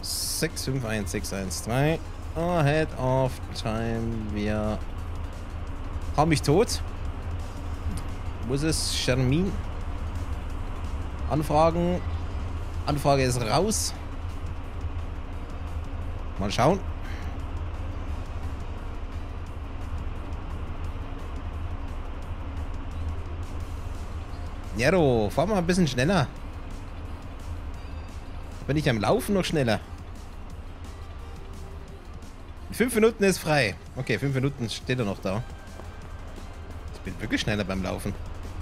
651613 ahead of time? Wir haben mich tot. Wo ist es? Shermin. Anfragen. Anfrage ist raus. Mal schauen. Nero, fahr mal ein bisschen schneller. Bin ich am Laufen noch schneller? 5 Minuten ist frei. Okay, 5 Minuten steht er noch da. Ich bin wirklich schneller beim Laufen.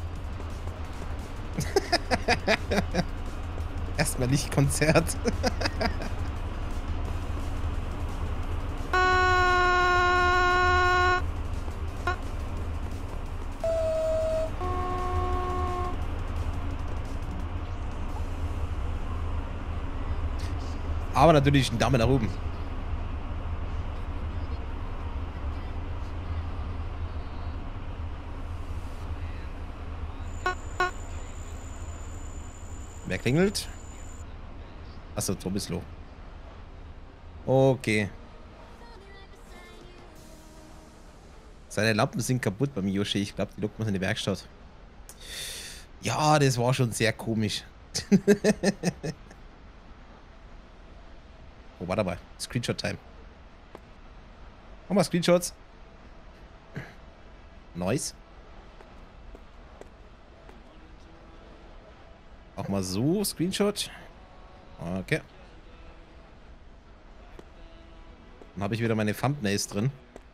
Erstmal Lichtkonzert. Aber natürlich ein Daumen nach oben. Wer klingelt? Achso, Tobislo. Okay. Seine Lampen sind kaputt beim Yoshi. Ich glaube, die lockt man in die Werkstatt. Ja, das war schon sehr komisch. Oh, warte mal. Screenshot-Time. Mach mal Screenshots. Nice. Auch mal so. Screenshot. Okay. Dann habe ich wieder meine Thumbnails drin.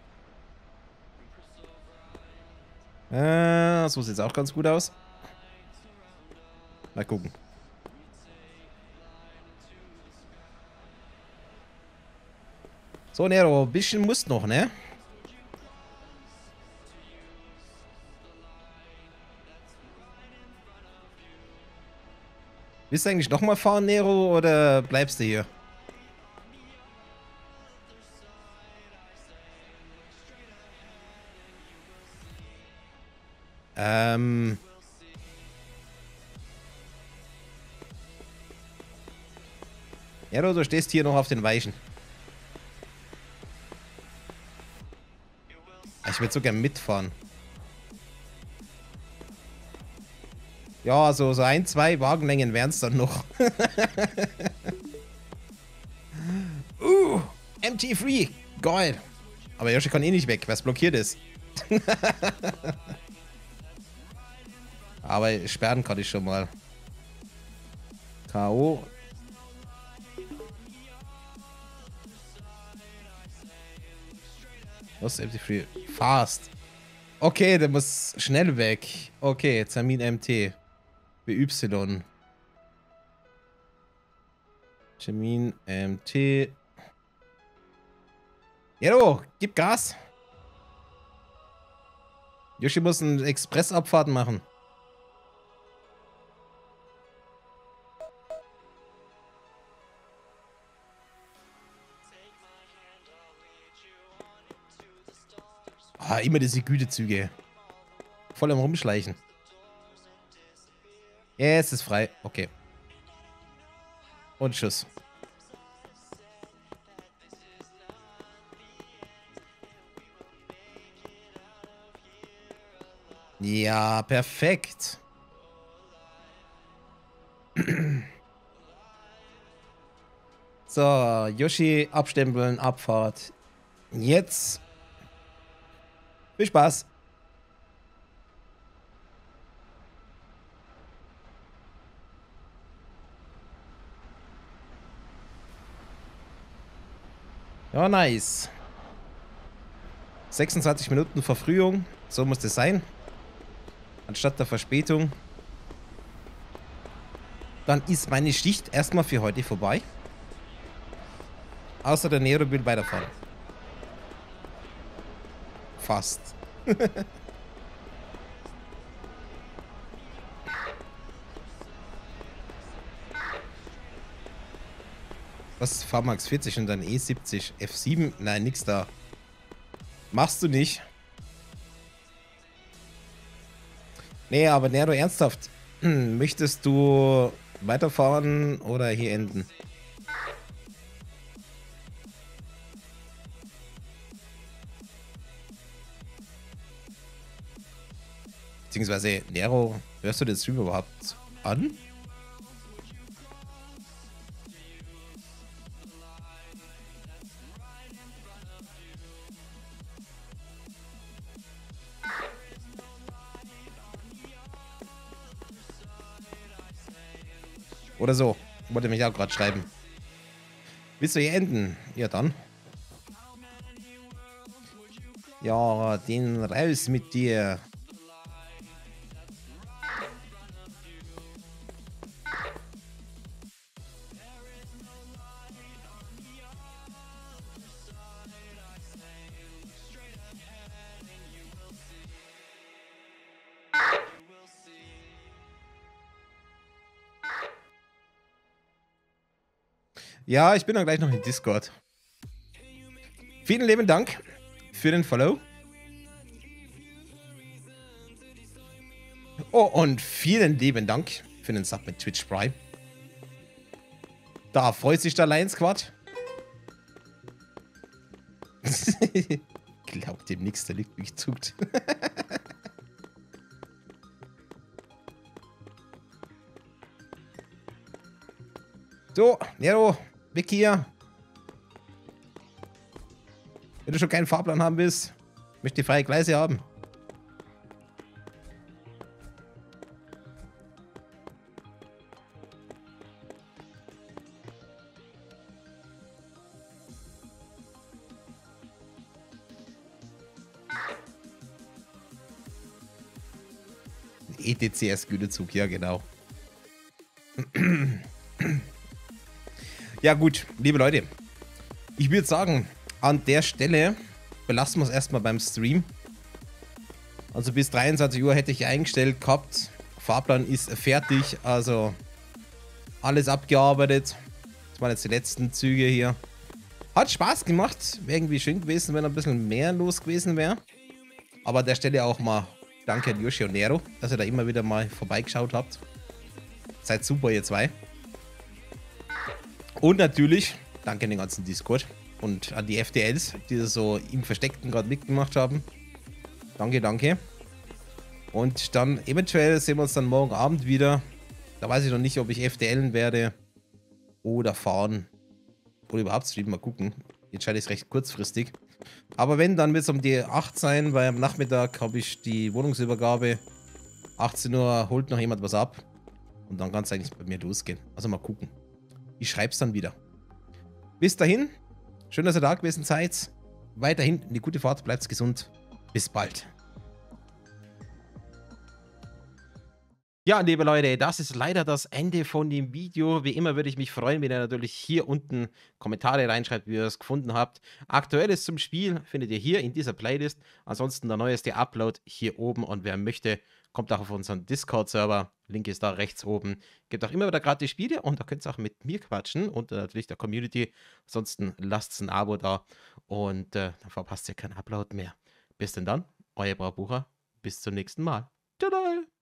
So sieht es auch ganz gut aus. Mal gucken. So, Nero, ein bisschen muss noch, ne? Willst du eigentlich nochmal fahren, Nero, oder bleibst du hier? Nero, du stehst hier noch auf den Weichen. Ich würde so gern mitfahren. Ja, so 1, 2 Wagenlängen wären es dann noch. MT3. Geil. Aber Yoshi kann eh nicht weg, was blockiert ist. Aber sperren kann ich schon mal. K.O. Was? MT3. Fast. Okay, der muss schnell weg. Okay, Termin MT. BY. Termin MT. Jero, gib Gas. Yoshi muss eine Expressabfahrt machen. Ah, immer diese Gütezüge. Voll am Rumschleichen. Ja, es ist frei. Okay. Und Schuss. Ja, perfekt. So, Yoshi, abstempeln, Abfahrt. Jetzt. Viel Spaß. Ja, nice. 26 Minuten Verfrühung. So muss das sein. Anstatt der Verspätung. Dann ist meine Schicht erstmal für heute vorbei. Außer der Nero will weiterfahren. Fast. Was? VMAX 40 und dann E70 F7? Nein, nix da. Machst du nicht. Nee, aber Nero, ernsthaft. Möchtest du weiterfahren oder hier enden? Beziehungsweise, Nero, hörst du den Stream überhaupt an? Oder so. Wollte mich auch gerade schreiben. Willst du hier enden? Ja, dann. Ja, den raus mit dir. Ja, ich bin dann gleich noch in Discord. Vielen lieben Dank für den Follow. Oh, und vielen lieben Dank für den Sub mit Twitch Prime. Da freut sich der Lion Squad. Glaubt dem nichts, der liegt mich zuckt. So, Nero, weg hier. Wenn du schon keinen Fahrplan haben willst, möchte ich freie Gleise haben. ETCS-Gütezug, ja genau. Ja gut, liebe Leute, ich würde sagen, an der Stelle belassen wir es erstmal beim Stream. Also bis 23 Uhr hätte ich eingestellt gehabt. Fahrplan ist fertig, also alles abgearbeitet. Das waren jetzt die letzten Züge hier. Hat Spaß gemacht, wäre irgendwie schön gewesen, wenn ein bisschen mehr los gewesen wäre. Aber an der Stelle auch mal danke an Yoshi und Nero, dass ihr da immer wieder mal vorbeigeschaut habt. Seid super, ihr zwei. Und natürlich danke an den ganzen Discord und an die FDLs, die das so im Versteckten gerade mitgemacht haben. Danke, danke. Und dann eventuell sehen wir uns dann morgen Abend wieder. Da weiß ich noch nicht, ob ich FDLen werde oder fahren oder überhaupt streamen. Mal gucken. Die Entscheidung ist recht kurzfristig. Aber wenn, dann wird es um die 8 sein, weil am Nachmittag habe ich die Wohnungsübergabe. 18 Uhr holt noch jemand was ab. Und dann kann es eigentlich bei mir losgehen. Also mal gucken. Ich schreibe es dann wieder. Bis dahin. Schön, dass ihr da gewesen seid. Weiterhin eine gute Fahrt. Bleibt gesund. Bis bald. Ja, liebe Leute, das ist leider das Ende von dem Video. Wie immer würde ich mich freuen, wenn ihr natürlich hier unten Kommentare reinschreibt, wie ihr es gefunden habt. Aktuelles zum Spiel findet ihr hier in dieser Playlist. Ansonsten der neueste Upload hier oben. Und wer möchte, kommt auch auf unseren Discord-Server. Link ist da rechts oben. Gibt auch immer wieder gratis Spiele und da könnt ihr auch mit mir quatschen und natürlich der Community. Ansonsten lasst ein Abo da und dann verpasst ihr keinen Upload mehr. Bis denn dann, euer Braubucher. Bis zum nächsten Mal. Tada!